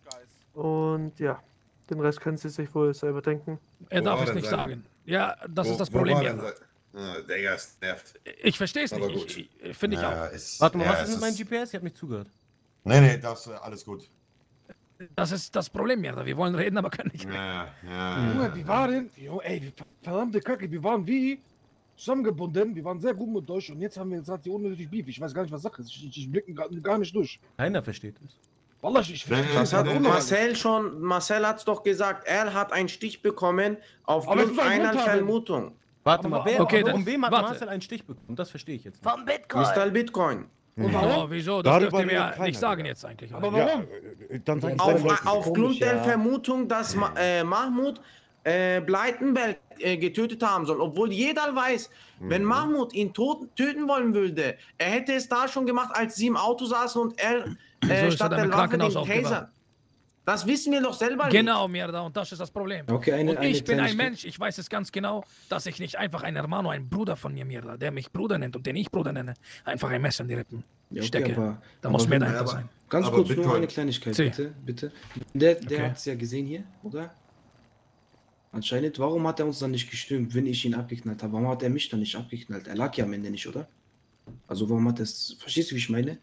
[SPEAKER 9] Und ja, den Rest können Sie sich wohl selber denken.
[SPEAKER 17] Er
[SPEAKER 20] Wo
[SPEAKER 17] darf
[SPEAKER 20] war
[SPEAKER 17] es
[SPEAKER 20] denn
[SPEAKER 17] nicht
[SPEAKER 20] sein-
[SPEAKER 17] sagen. Ja, das
[SPEAKER 20] Wo-
[SPEAKER 17] ist das
[SPEAKER 20] wo
[SPEAKER 17] Problem
[SPEAKER 20] war
[SPEAKER 17] ja.
[SPEAKER 20] denn sein- Ah, Digga, es nervt.
[SPEAKER 17] Ich verstehe es
[SPEAKER 20] Aber
[SPEAKER 17] nicht.
[SPEAKER 20] gut.
[SPEAKER 17] Ich, ich, Finde ich
[SPEAKER 20] Ja,
[SPEAKER 17] auch.
[SPEAKER 20] es-
[SPEAKER 10] Warte mal,
[SPEAKER 20] ja,
[SPEAKER 10] was
[SPEAKER 20] es
[SPEAKER 10] ist mit meinem
[SPEAKER 20] ist-
[SPEAKER 10] G P S? Ich habe nicht zugehört.
[SPEAKER 20] Nee, nee, das ist alles gut.
[SPEAKER 17] Das ist das Problem, ja. Wir wollen reden, aber können nicht reden.
[SPEAKER 20] Ja, ja.
[SPEAKER 11] Junge, wir waren, jo, ey, verdammte Kacke, wir waren wie zusammengebunden, wir waren sehr gut mit euch und jetzt haben wir jetzt hat die unnötig Beef. Ich weiß gar nicht, was Sache ist. Ich, ich, ich blicke gar, gar nicht durch.
[SPEAKER 10] Keiner versteht es.
[SPEAKER 11] Wallah, ich, ich
[SPEAKER 21] Das hat Marcel schon, Marcel hat's doch gesagt, er hat einen Stich bekommen
[SPEAKER 11] Aber es
[SPEAKER 21] aufgrund
[SPEAKER 11] muss einen
[SPEAKER 21] einer
[SPEAKER 11] Grund haben.
[SPEAKER 21] Vermutung.
[SPEAKER 10] Warte
[SPEAKER 11] Aber-
[SPEAKER 10] mal, wer,
[SPEAKER 17] okay,
[SPEAKER 10] aber
[SPEAKER 17] dann-
[SPEAKER 10] von wem hat
[SPEAKER 17] warte.
[SPEAKER 10] Marcel einen Stich bekommen? Das verstehe ich jetzt nicht.
[SPEAKER 19] Vom Bitcoin.
[SPEAKER 21] Mister Bitcoin.
[SPEAKER 11] Und
[SPEAKER 17] No,
[SPEAKER 11] warum?
[SPEAKER 17] wieso? Das
[SPEAKER 12] Darüber
[SPEAKER 17] dürft ihr mir
[SPEAKER 12] redet
[SPEAKER 17] ja
[SPEAKER 12] keiner,
[SPEAKER 17] nicht sagen
[SPEAKER 12] Digga.
[SPEAKER 17] jetzt eigentlich.
[SPEAKER 11] Aber
[SPEAKER 17] oder?
[SPEAKER 11] warum?
[SPEAKER 12] Äh, Dann sag ich
[SPEAKER 21] Auf,
[SPEAKER 12] den Leuten.
[SPEAKER 21] aufgrund
[SPEAKER 3] komisch,
[SPEAKER 21] der
[SPEAKER 3] ja.
[SPEAKER 21] Vermutung, dass Ma äh, Mahmoud äh, Bleitenberg äh, getötet haben soll, obwohl jeder weiß, wenn Mahmoud ihn tot, töten wollen würde, er hätte es da schon gemacht, als sie im Auto saßen und er
[SPEAKER 17] Wieso
[SPEAKER 21] äh,
[SPEAKER 17] ist
[SPEAKER 21] statt
[SPEAKER 17] er
[SPEAKER 21] der
[SPEAKER 17] dann im
[SPEAKER 21] Waffe den
[SPEAKER 17] Krankenhaus aufgewacht?
[SPEAKER 21] Taser. Das wissen wir doch selber nicht.
[SPEAKER 17] Genau, Mierda, und das ist das Problem.
[SPEAKER 16] Okay, eine-
[SPEAKER 17] und
[SPEAKER 16] eine
[SPEAKER 17] ich bin ein
[SPEAKER 16] Kleinigkeit.
[SPEAKER 17] Mensch, ich weiß es ganz genau, dass ich nicht einfach ein Hermano, ein Bruder von mir, Mierda, der mich Bruder nennt und den ich Bruder nenne, einfach ein Messer in die Rippen
[SPEAKER 16] Ja, okay,
[SPEAKER 17] stecke.
[SPEAKER 16] aber-
[SPEAKER 17] da
[SPEAKER 16] aber
[SPEAKER 17] muss mehr
[SPEAKER 16] wenn-
[SPEAKER 17] dahinter
[SPEAKER 16] aber-
[SPEAKER 17] sein.
[SPEAKER 16] Ganz
[SPEAKER 20] Aber
[SPEAKER 16] kurz nur
[SPEAKER 20] Bitcoin-
[SPEAKER 16] eine Kleinigkeit,
[SPEAKER 17] Sie.
[SPEAKER 16] bitte, bitte. Der, der
[SPEAKER 17] Okay.
[SPEAKER 16] hat es ja gesehen hier, oder? Anscheinend, warum hat er uns dann nicht gestürmt, wenn ich ihn abgeknallt habe? Warum hat er mich dann nicht abgeknallt? Er lag ja am Ende nicht, oder? Also warum hat er es... Verstehst du, wie ich meine?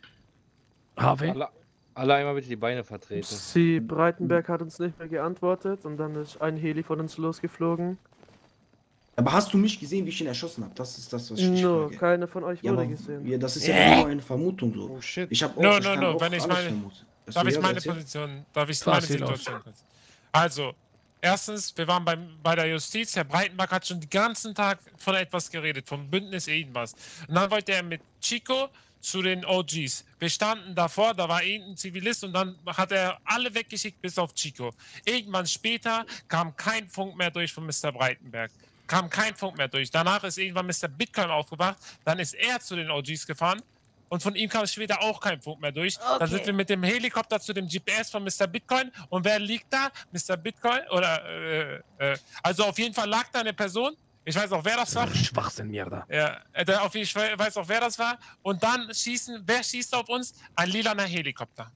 [SPEAKER 17] H W?
[SPEAKER 24] Alle, alle einmal bitte die Beine vertreten.
[SPEAKER 9] Sie, Breitenberg hat uns nicht mehr geantwortet und dann ist ein Heli von uns losgeflogen.
[SPEAKER 16] Aber hast du mich gesehen, wie ich ihn erschossen habe? Das ist das, was ich dich
[SPEAKER 9] No,
[SPEAKER 16] frage.
[SPEAKER 9] keiner von euch
[SPEAKER 16] Ja,
[SPEAKER 9] wurde
[SPEAKER 16] aber,
[SPEAKER 9] gesehen.
[SPEAKER 16] ja, das ist ja nur eine Vermutung so.
[SPEAKER 12] Oh shit.
[SPEAKER 16] Ich habe auch,
[SPEAKER 23] No,
[SPEAKER 16] ich
[SPEAKER 23] no,
[SPEAKER 16] kann
[SPEAKER 23] no,
[SPEAKER 16] auch
[SPEAKER 23] wenn ich
[SPEAKER 16] alles
[SPEAKER 23] meine-
[SPEAKER 16] vermuten. Hast
[SPEAKER 23] Darf
[SPEAKER 16] du
[SPEAKER 23] ich
[SPEAKER 16] ja
[SPEAKER 23] meine
[SPEAKER 16] erzählt?
[SPEAKER 23] Position, darf ich
[SPEAKER 17] Fahr
[SPEAKER 23] meine
[SPEAKER 17] sie los.
[SPEAKER 23] Situation kurz? Also, erstens, wir waren beim, bei der Justiz, Herr Breitenberg hat schon den ganzen Tag von etwas geredet, vom Bündnis irgendwas. Und dann wollte er mit Chico zu den O Gs. Wir standen davor, da war irgendein Zivilist und dann hat er alle weggeschickt bis auf Chico. Irgendwann später kam kein Funk mehr durch von Mister Breitenberg. Kam kein Funk mehr durch. Danach ist irgendwann Mister Bitcoin aufgewacht, dann ist er zu den O Gs gefahren. Und von ihm kam später auch kein Funk mehr durch. Dann
[SPEAKER 19] Okay.
[SPEAKER 23] sind wir mit dem Helikopter zu dem G P S von Mister Bitcoin. Und wer liegt da? Mister Bitcoin? Oder, äh, äh, also auf jeden Fall lag da eine Person. Ich weiß auch, wer das war.
[SPEAKER 17] Schwachsinn, Mierda.
[SPEAKER 23] Ja, äh, der- auf jeden Fall weiß auch, wer das war. Und dann schießen, wer schießt auf uns? Ein lilaner Helikopter.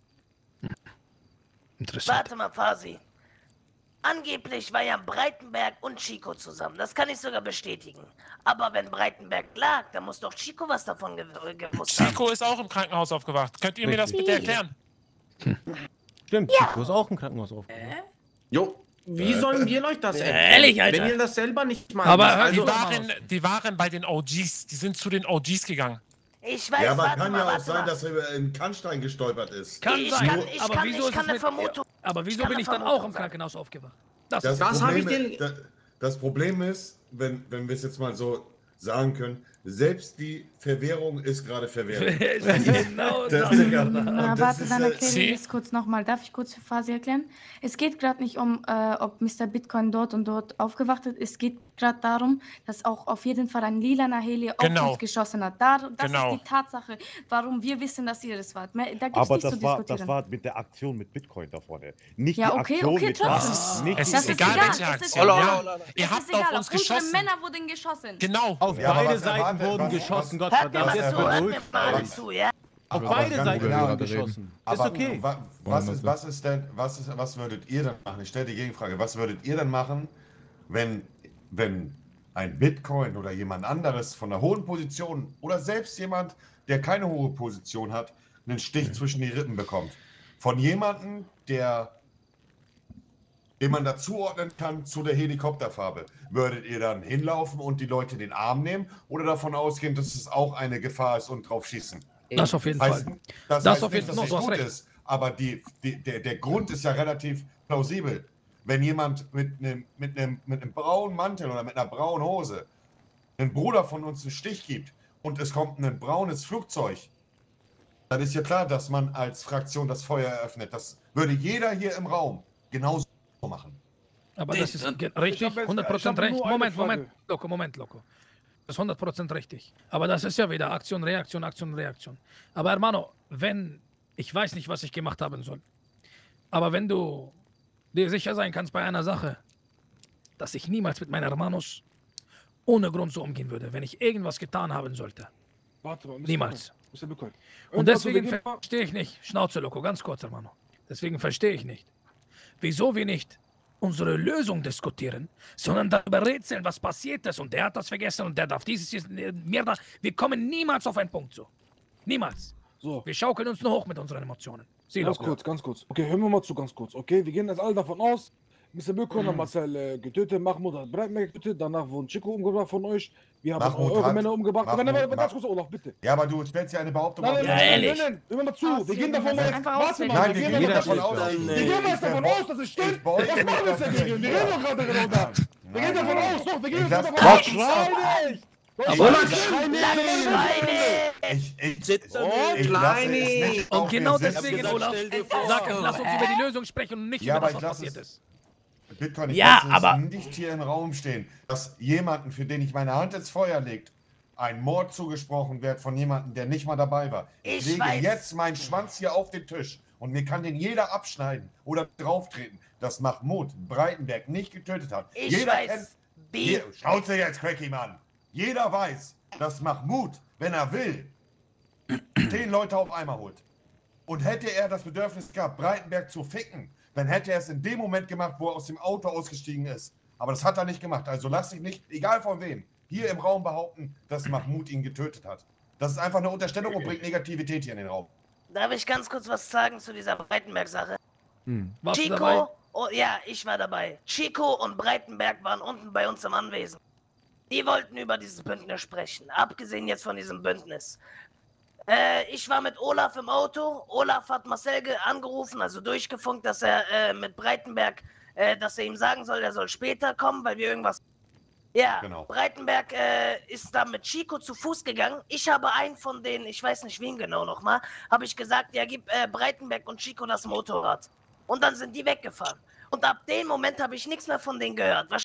[SPEAKER 17] Interessant.
[SPEAKER 19] Warte mal, Fasi. Angeblich war ja Breitenberg und Chico zusammen. Das kann ich sogar bestätigen. Aber wenn Breitenberg lag, dann muss doch Chico was davon ge gewusst haben.
[SPEAKER 23] Chico ist auch im Krankenhaus aufgewacht. Könnt ihr mir das bitte erklären?
[SPEAKER 10] Stimmt, Chico ist auch im Krankenhaus aufgewacht.
[SPEAKER 21] Jo, wie sollen wir euch das erklären?
[SPEAKER 23] Ehrlich, Alter.
[SPEAKER 21] Wenn ihr das selber nicht mal
[SPEAKER 23] Aber
[SPEAKER 21] wisst?
[SPEAKER 23] die,
[SPEAKER 21] also,
[SPEAKER 23] waren, die waren bei den O Gs. Die sind zu den O Gs gegangen.
[SPEAKER 19] Ich weiß,
[SPEAKER 20] Ja, aber
[SPEAKER 19] warte
[SPEAKER 20] kann
[SPEAKER 19] mal,
[SPEAKER 20] ja auch
[SPEAKER 19] warte
[SPEAKER 20] sein,
[SPEAKER 19] mal.
[SPEAKER 20] dass er über einen Kannstein gestolpert ist.
[SPEAKER 17] Kann
[SPEAKER 19] Ich
[SPEAKER 17] sein,
[SPEAKER 19] kann- ich
[SPEAKER 17] aber
[SPEAKER 19] kann-
[SPEAKER 17] wieso
[SPEAKER 19] ich
[SPEAKER 17] ist
[SPEAKER 19] kann
[SPEAKER 17] es
[SPEAKER 19] eine
[SPEAKER 17] mit,
[SPEAKER 19] Vermutung-
[SPEAKER 17] aber wieso
[SPEAKER 19] kann
[SPEAKER 17] bin
[SPEAKER 19] eine
[SPEAKER 17] ich dann
[SPEAKER 19] Vermutung
[SPEAKER 17] auch im
[SPEAKER 19] sagen.
[SPEAKER 17] Krankenhaus aufgewacht?
[SPEAKER 20] Das,
[SPEAKER 17] ist
[SPEAKER 21] Das habe ich
[SPEAKER 20] Problem,
[SPEAKER 21] dir-
[SPEAKER 20] da, das Problem ist, wenn, wenn wir es jetzt mal so sagen können, selbst die Verwährung ist gerade Verwährung.
[SPEAKER 17] Genau
[SPEAKER 20] das.
[SPEAKER 17] das.
[SPEAKER 20] Digga,
[SPEAKER 18] Na,
[SPEAKER 20] und das
[SPEAKER 18] warte,
[SPEAKER 20] ist,
[SPEAKER 18] dann
[SPEAKER 20] äh,
[SPEAKER 18] erkläre ich das kurz nochmal. Darf ich kurz für Fasi erklären? Es geht gerade nicht um, äh, ob Mister Bitcoin dort und dort aufgewacht ist. Es geht gerade darum, dass auch auf jeden Fall ein lilaner Heli
[SPEAKER 23] Genau.
[SPEAKER 18] auf uns geschossen hat. Da, das
[SPEAKER 23] Genau.
[SPEAKER 18] ist die Tatsache, warum wir wissen, dass ihr das wart. Mehr- Da gibt es
[SPEAKER 12] Aber
[SPEAKER 18] nicht zu
[SPEAKER 12] das war,
[SPEAKER 18] diskutieren.
[SPEAKER 12] das war mit der Aktion mit Bitcoin da vorne. Nicht
[SPEAKER 18] Ja,
[SPEAKER 12] die
[SPEAKER 18] okay,
[SPEAKER 12] Aktion
[SPEAKER 18] okay,
[SPEAKER 12] mit
[SPEAKER 18] trotzdem.
[SPEAKER 12] nicht
[SPEAKER 23] Es
[SPEAKER 12] die-
[SPEAKER 23] ist egal, welche
[SPEAKER 18] es ist
[SPEAKER 23] Aktion.
[SPEAKER 18] egal.
[SPEAKER 23] Ja.
[SPEAKER 18] Es
[SPEAKER 23] Ihr
[SPEAKER 18] ist
[SPEAKER 23] habt
[SPEAKER 18] egal,
[SPEAKER 23] auf uns
[SPEAKER 18] unsere
[SPEAKER 23] geschossen.
[SPEAKER 18] Männer wurden geschossen.
[SPEAKER 23] Genau.
[SPEAKER 10] Auf
[SPEAKER 20] Ja, aber
[SPEAKER 10] beide
[SPEAKER 20] was
[SPEAKER 10] Seiten
[SPEAKER 20] erwartet-
[SPEAKER 10] wurden
[SPEAKER 20] was-
[SPEAKER 10] geschossen, Gott
[SPEAKER 19] Hört mir
[SPEAKER 10] verdammt.
[SPEAKER 19] mal
[SPEAKER 10] Jetzt
[SPEAKER 19] zu, hört mir
[SPEAKER 10] beruhigt
[SPEAKER 19] mal
[SPEAKER 10] euch.
[SPEAKER 19] zu, ja?
[SPEAKER 10] Auf
[SPEAKER 20] Aber
[SPEAKER 10] beide
[SPEAKER 20] ganz
[SPEAKER 10] Seiten
[SPEAKER 20] gut,
[SPEAKER 10] wurden
[SPEAKER 20] ja.
[SPEAKER 10] geschossen. Ist
[SPEAKER 20] Aber
[SPEAKER 10] okay.
[SPEAKER 20] wa, was, ist, was ist denn, was, ist, was würdet ihr dann machen? Ich stelle die Gegenfrage. Was würdet ihr dann machen, wenn, wenn ein Bitcoin oder jemand anderes von einer hohen Position oder selbst jemand, der keine hohe Position hat, einen Stich zwischen die Rippen bekommt. Von jemandem, der, den man dazuordnen kann zu der Helikopterfarbe. Würdet ihr dann hinlaufen und die Leute den Arm nehmen oder davon ausgehen, dass es auch eine Gefahr ist und drauf schießen?
[SPEAKER 17] Das auf jeden
[SPEAKER 20] heißt,
[SPEAKER 17] Fall.
[SPEAKER 20] Das,
[SPEAKER 17] Das
[SPEAKER 20] heißt
[SPEAKER 17] auf jeden
[SPEAKER 20] nicht,
[SPEAKER 17] Fall.
[SPEAKER 20] dass
[SPEAKER 17] No,
[SPEAKER 20] es
[SPEAKER 17] du hast
[SPEAKER 20] gut
[SPEAKER 17] recht.
[SPEAKER 20] ist, aber die, die, der, der Grund ist ja relativ plausibel. Wenn jemand mit einem, mit, einem, mit einem braunen Mantel oder mit einer braunen Hose einen Bruder von uns einen Stich gibt und es kommt ein braunes Flugzeug, dann ist ja klar, dass man als Fraktion das Feuer eröffnet. Das würde jeder hier im Raum genauso machen.
[SPEAKER 17] Aber das ist ge- richtig, hundert Prozent recht. Moment, Moment, Loco, Moment, Loco. Das ist hundert Prozent richtig. Aber das ist ja wieder Aktion, Reaktion, Aktion, Reaktion. Aber Hermano, wenn, ich weiß nicht, was ich gemacht haben soll, aber wenn du dir sicher sein kannst bei einer Sache, dass ich niemals mit meinen Hermanos ohne Grund so umgehen würde, wenn ich irgendwas getan haben sollte.
[SPEAKER 11] Warte mal,
[SPEAKER 17] Niemals.
[SPEAKER 11] Mister Bitcoin.
[SPEAKER 17] Und
[SPEAKER 11] Also, wir
[SPEAKER 17] deswegen
[SPEAKER 11] gehen-
[SPEAKER 17] verstehe ich nicht, Schnauze, Loco, ganz kurz, Hermano. Deswegen verstehe ich nicht, wieso wir nicht unsere Lösung diskutieren, sondern darüber rätseln, was passiert ist und der hat das vergessen und der darf dieses, dieses mir da. Wir kommen niemals auf einen Punkt so. Niemals.
[SPEAKER 11] So.
[SPEAKER 17] Wir schaukeln uns nur hoch mit unseren Emotionen. Sieh,
[SPEAKER 11] Ganz
[SPEAKER 17] Loco.
[SPEAKER 11] kurz, ganz kurz. Okay, hören wir mal zu, ganz kurz. Okay, wir gehen jetzt alle davon aus, Mister Bitcoin hat Marcel äh, getötet, Mahmoud hat Breitenberg getötet, danach wurden Chico umgebracht von euch. Wir haben
[SPEAKER 20] Mahmoud
[SPEAKER 11] eure
[SPEAKER 20] hat-
[SPEAKER 11] Männer umgebracht.
[SPEAKER 20] Mahmoud-
[SPEAKER 11] Warte, warte, ganz
[SPEAKER 20] Mah-
[SPEAKER 11] kurz, Olaf, bitte.
[SPEAKER 20] Ja, aber du stellst ja eine Behauptung
[SPEAKER 11] Nein,
[SPEAKER 20] auf.
[SPEAKER 11] nein,
[SPEAKER 20] Ja,
[SPEAKER 11] nein, nein,
[SPEAKER 20] ehrlich.
[SPEAKER 11] nein, nein, hör mal zu. Wir
[SPEAKER 18] Ausreden,
[SPEAKER 11] gehen davon
[SPEAKER 18] das
[SPEAKER 11] aus.
[SPEAKER 18] ist einfach
[SPEAKER 11] Warte
[SPEAKER 18] Ausreden.
[SPEAKER 11] mal,
[SPEAKER 20] Nein,
[SPEAKER 11] wir
[SPEAKER 20] wir
[SPEAKER 11] gehen
[SPEAKER 20] gehen
[SPEAKER 11] davon
[SPEAKER 20] davon
[SPEAKER 11] aus.
[SPEAKER 20] aus.
[SPEAKER 11] Wir
[SPEAKER 20] Ich-
[SPEAKER 11] gehen
[SPEAKER 20] ich-
[SPEAKER 11] jetzt
[SPEAKER 20] ich
[SPEAKER 11] davon
[SPEAKER 20] behaupte-
[SPEAKER 11] aus, dass es stimmt.
[SPEAKER 20] ich behaupte
[SPEAKER 11] Was
[SPEAKER 20] nicht,
[SPEAKER 11] machen wir
[SPEAKER 20] dass
[SPEAKER 11] jetzt
[SPEAKER 20] es
[SPEAKER 11] dagegen? Wir
[SPEAKER 20] stimmt.
[SPEAKER 11] reden doch gerade darüber. Wir gehen davon aus, doch, wir gehen
[SPEAKER 20] Ich
[SPEAKER 11] jetzt
[SPEAKER 20] lass-
[SPEAKER 11] davon aus.
[SPEAKER 20] Quatsch.
[SPEAKER 11] Schrei nicht!
[SPEAKER 20] Aber-
[SPEAKER 11] Olaf, schrei
[SPEAKER 20] Ich,
[SPEAKER 11] nicht!
[SPEAKER 20] ich, ich,
[SPEAKER 11] Oh,
[SPEAKER 20] ich lasse es nicht
[SPEAKER 17] Und
[SPEAKER 20] auf
[SPEAKER 17] genau
[SPEAKER 20] mir sitzen.
[SPEAKER 17] deswegen, Olaf, sag, lass uns über die Lösung sprechen und nicht
[SPEAKER 20] Ja,
[SPEAKER 17] über
[SPEAKER 20] aber
[SPEAKER 17] das,
[SPEAKER 20] ich
[SPEAKER 17] was
[SPEAKER 20] lasse
[SPEAKER 17] passiert
[SPEAKER 20] es-
[SPEAKER 17] ist.
[SPEAKER 20] Bitcoin, ich
[SPEAKER 17] Ja,
[SPEAKER 20] lasse
[SPEAKER 17] aber-
[SPEAKER 20] es nicht hier im Raum stehen, dass jemanden, für den ich meine Hand ins Feuer legt, ein Mord zugesprochen wird von jemandem, der nicht mal dabei war. Ich,
[SPEAKER 19] Ich
[SPEAKER 20] lege
[SPEAKER 19] weiß.
[SPEAKER 20] jetzt meinen Schwanz hier auf den Tisch und mir kann den jeder abschneiden oder drauftreten, dass Mahmoud Breitenberg nicht getötet hat.
[SPEAKER 19] Ich
[SPEAKER 20] jeder
[SPEAKER 19] weiß,
[SPEAKER 20] kennt...
[SPEAKER 19] wie-
[SPEAKER 20] Hier, Schnauze jetzt, Cracky, Mann. Jeder weiß, dass Mahmoud, wenn er will, zehn Leute auf einmal holt. Und hätte er das Bedürfnis gehabt, Breitenberg zu ficken, dann hätte er es in dem Moment gemacht, wo er aus dem Auto ausgestiegen ist. Aber das hat er nicht gemacht. Also lass dich nicht, egal von wem, hier im Raum behaupten, dass Mahmoud ihn getötet hat. Das ist einfach eine Unterstellung und bringt Negativität hier in den Raum.
[SPEAKER 19] Darf ich ganz kurz was sagen zu dieser Breitenberg-Sache?
[SPEAKER 17] Warst du
[SPEAKER 19] Chico,
[SPEAKER 17] dabei?
[SPEAKER 19] oh, ja, ich war dabei. Chico und Breitenberg waren unten bei uns im Anwesen. Die wollten über dieses Bündnis sprechen, abgesehen jetzt von diesem Bündnis. Äh, ich war mit Olaf im Auto. Olaf hat Marcel ge- angerufen, also durchgefunkt, dass er äh, mit Breitenberg, äh, dass er ihm sagen soll, er soll später kommen, weil wir irgendwas... Ja,
[SPEAKER 20] Genau.
[SPEAKER 19] Breitenberg äh, ist dann mit Chico zu Fuß gegangen. Ich habe einen von denen, ich weiß nicht wen genau nochmal, habe ich gesagt, ja, gib äh, Breitenberg und Chico das Motorrad. Und dann sind die weggefahren. Und ab dem Moment habe ich nichts mehr von denen gehört.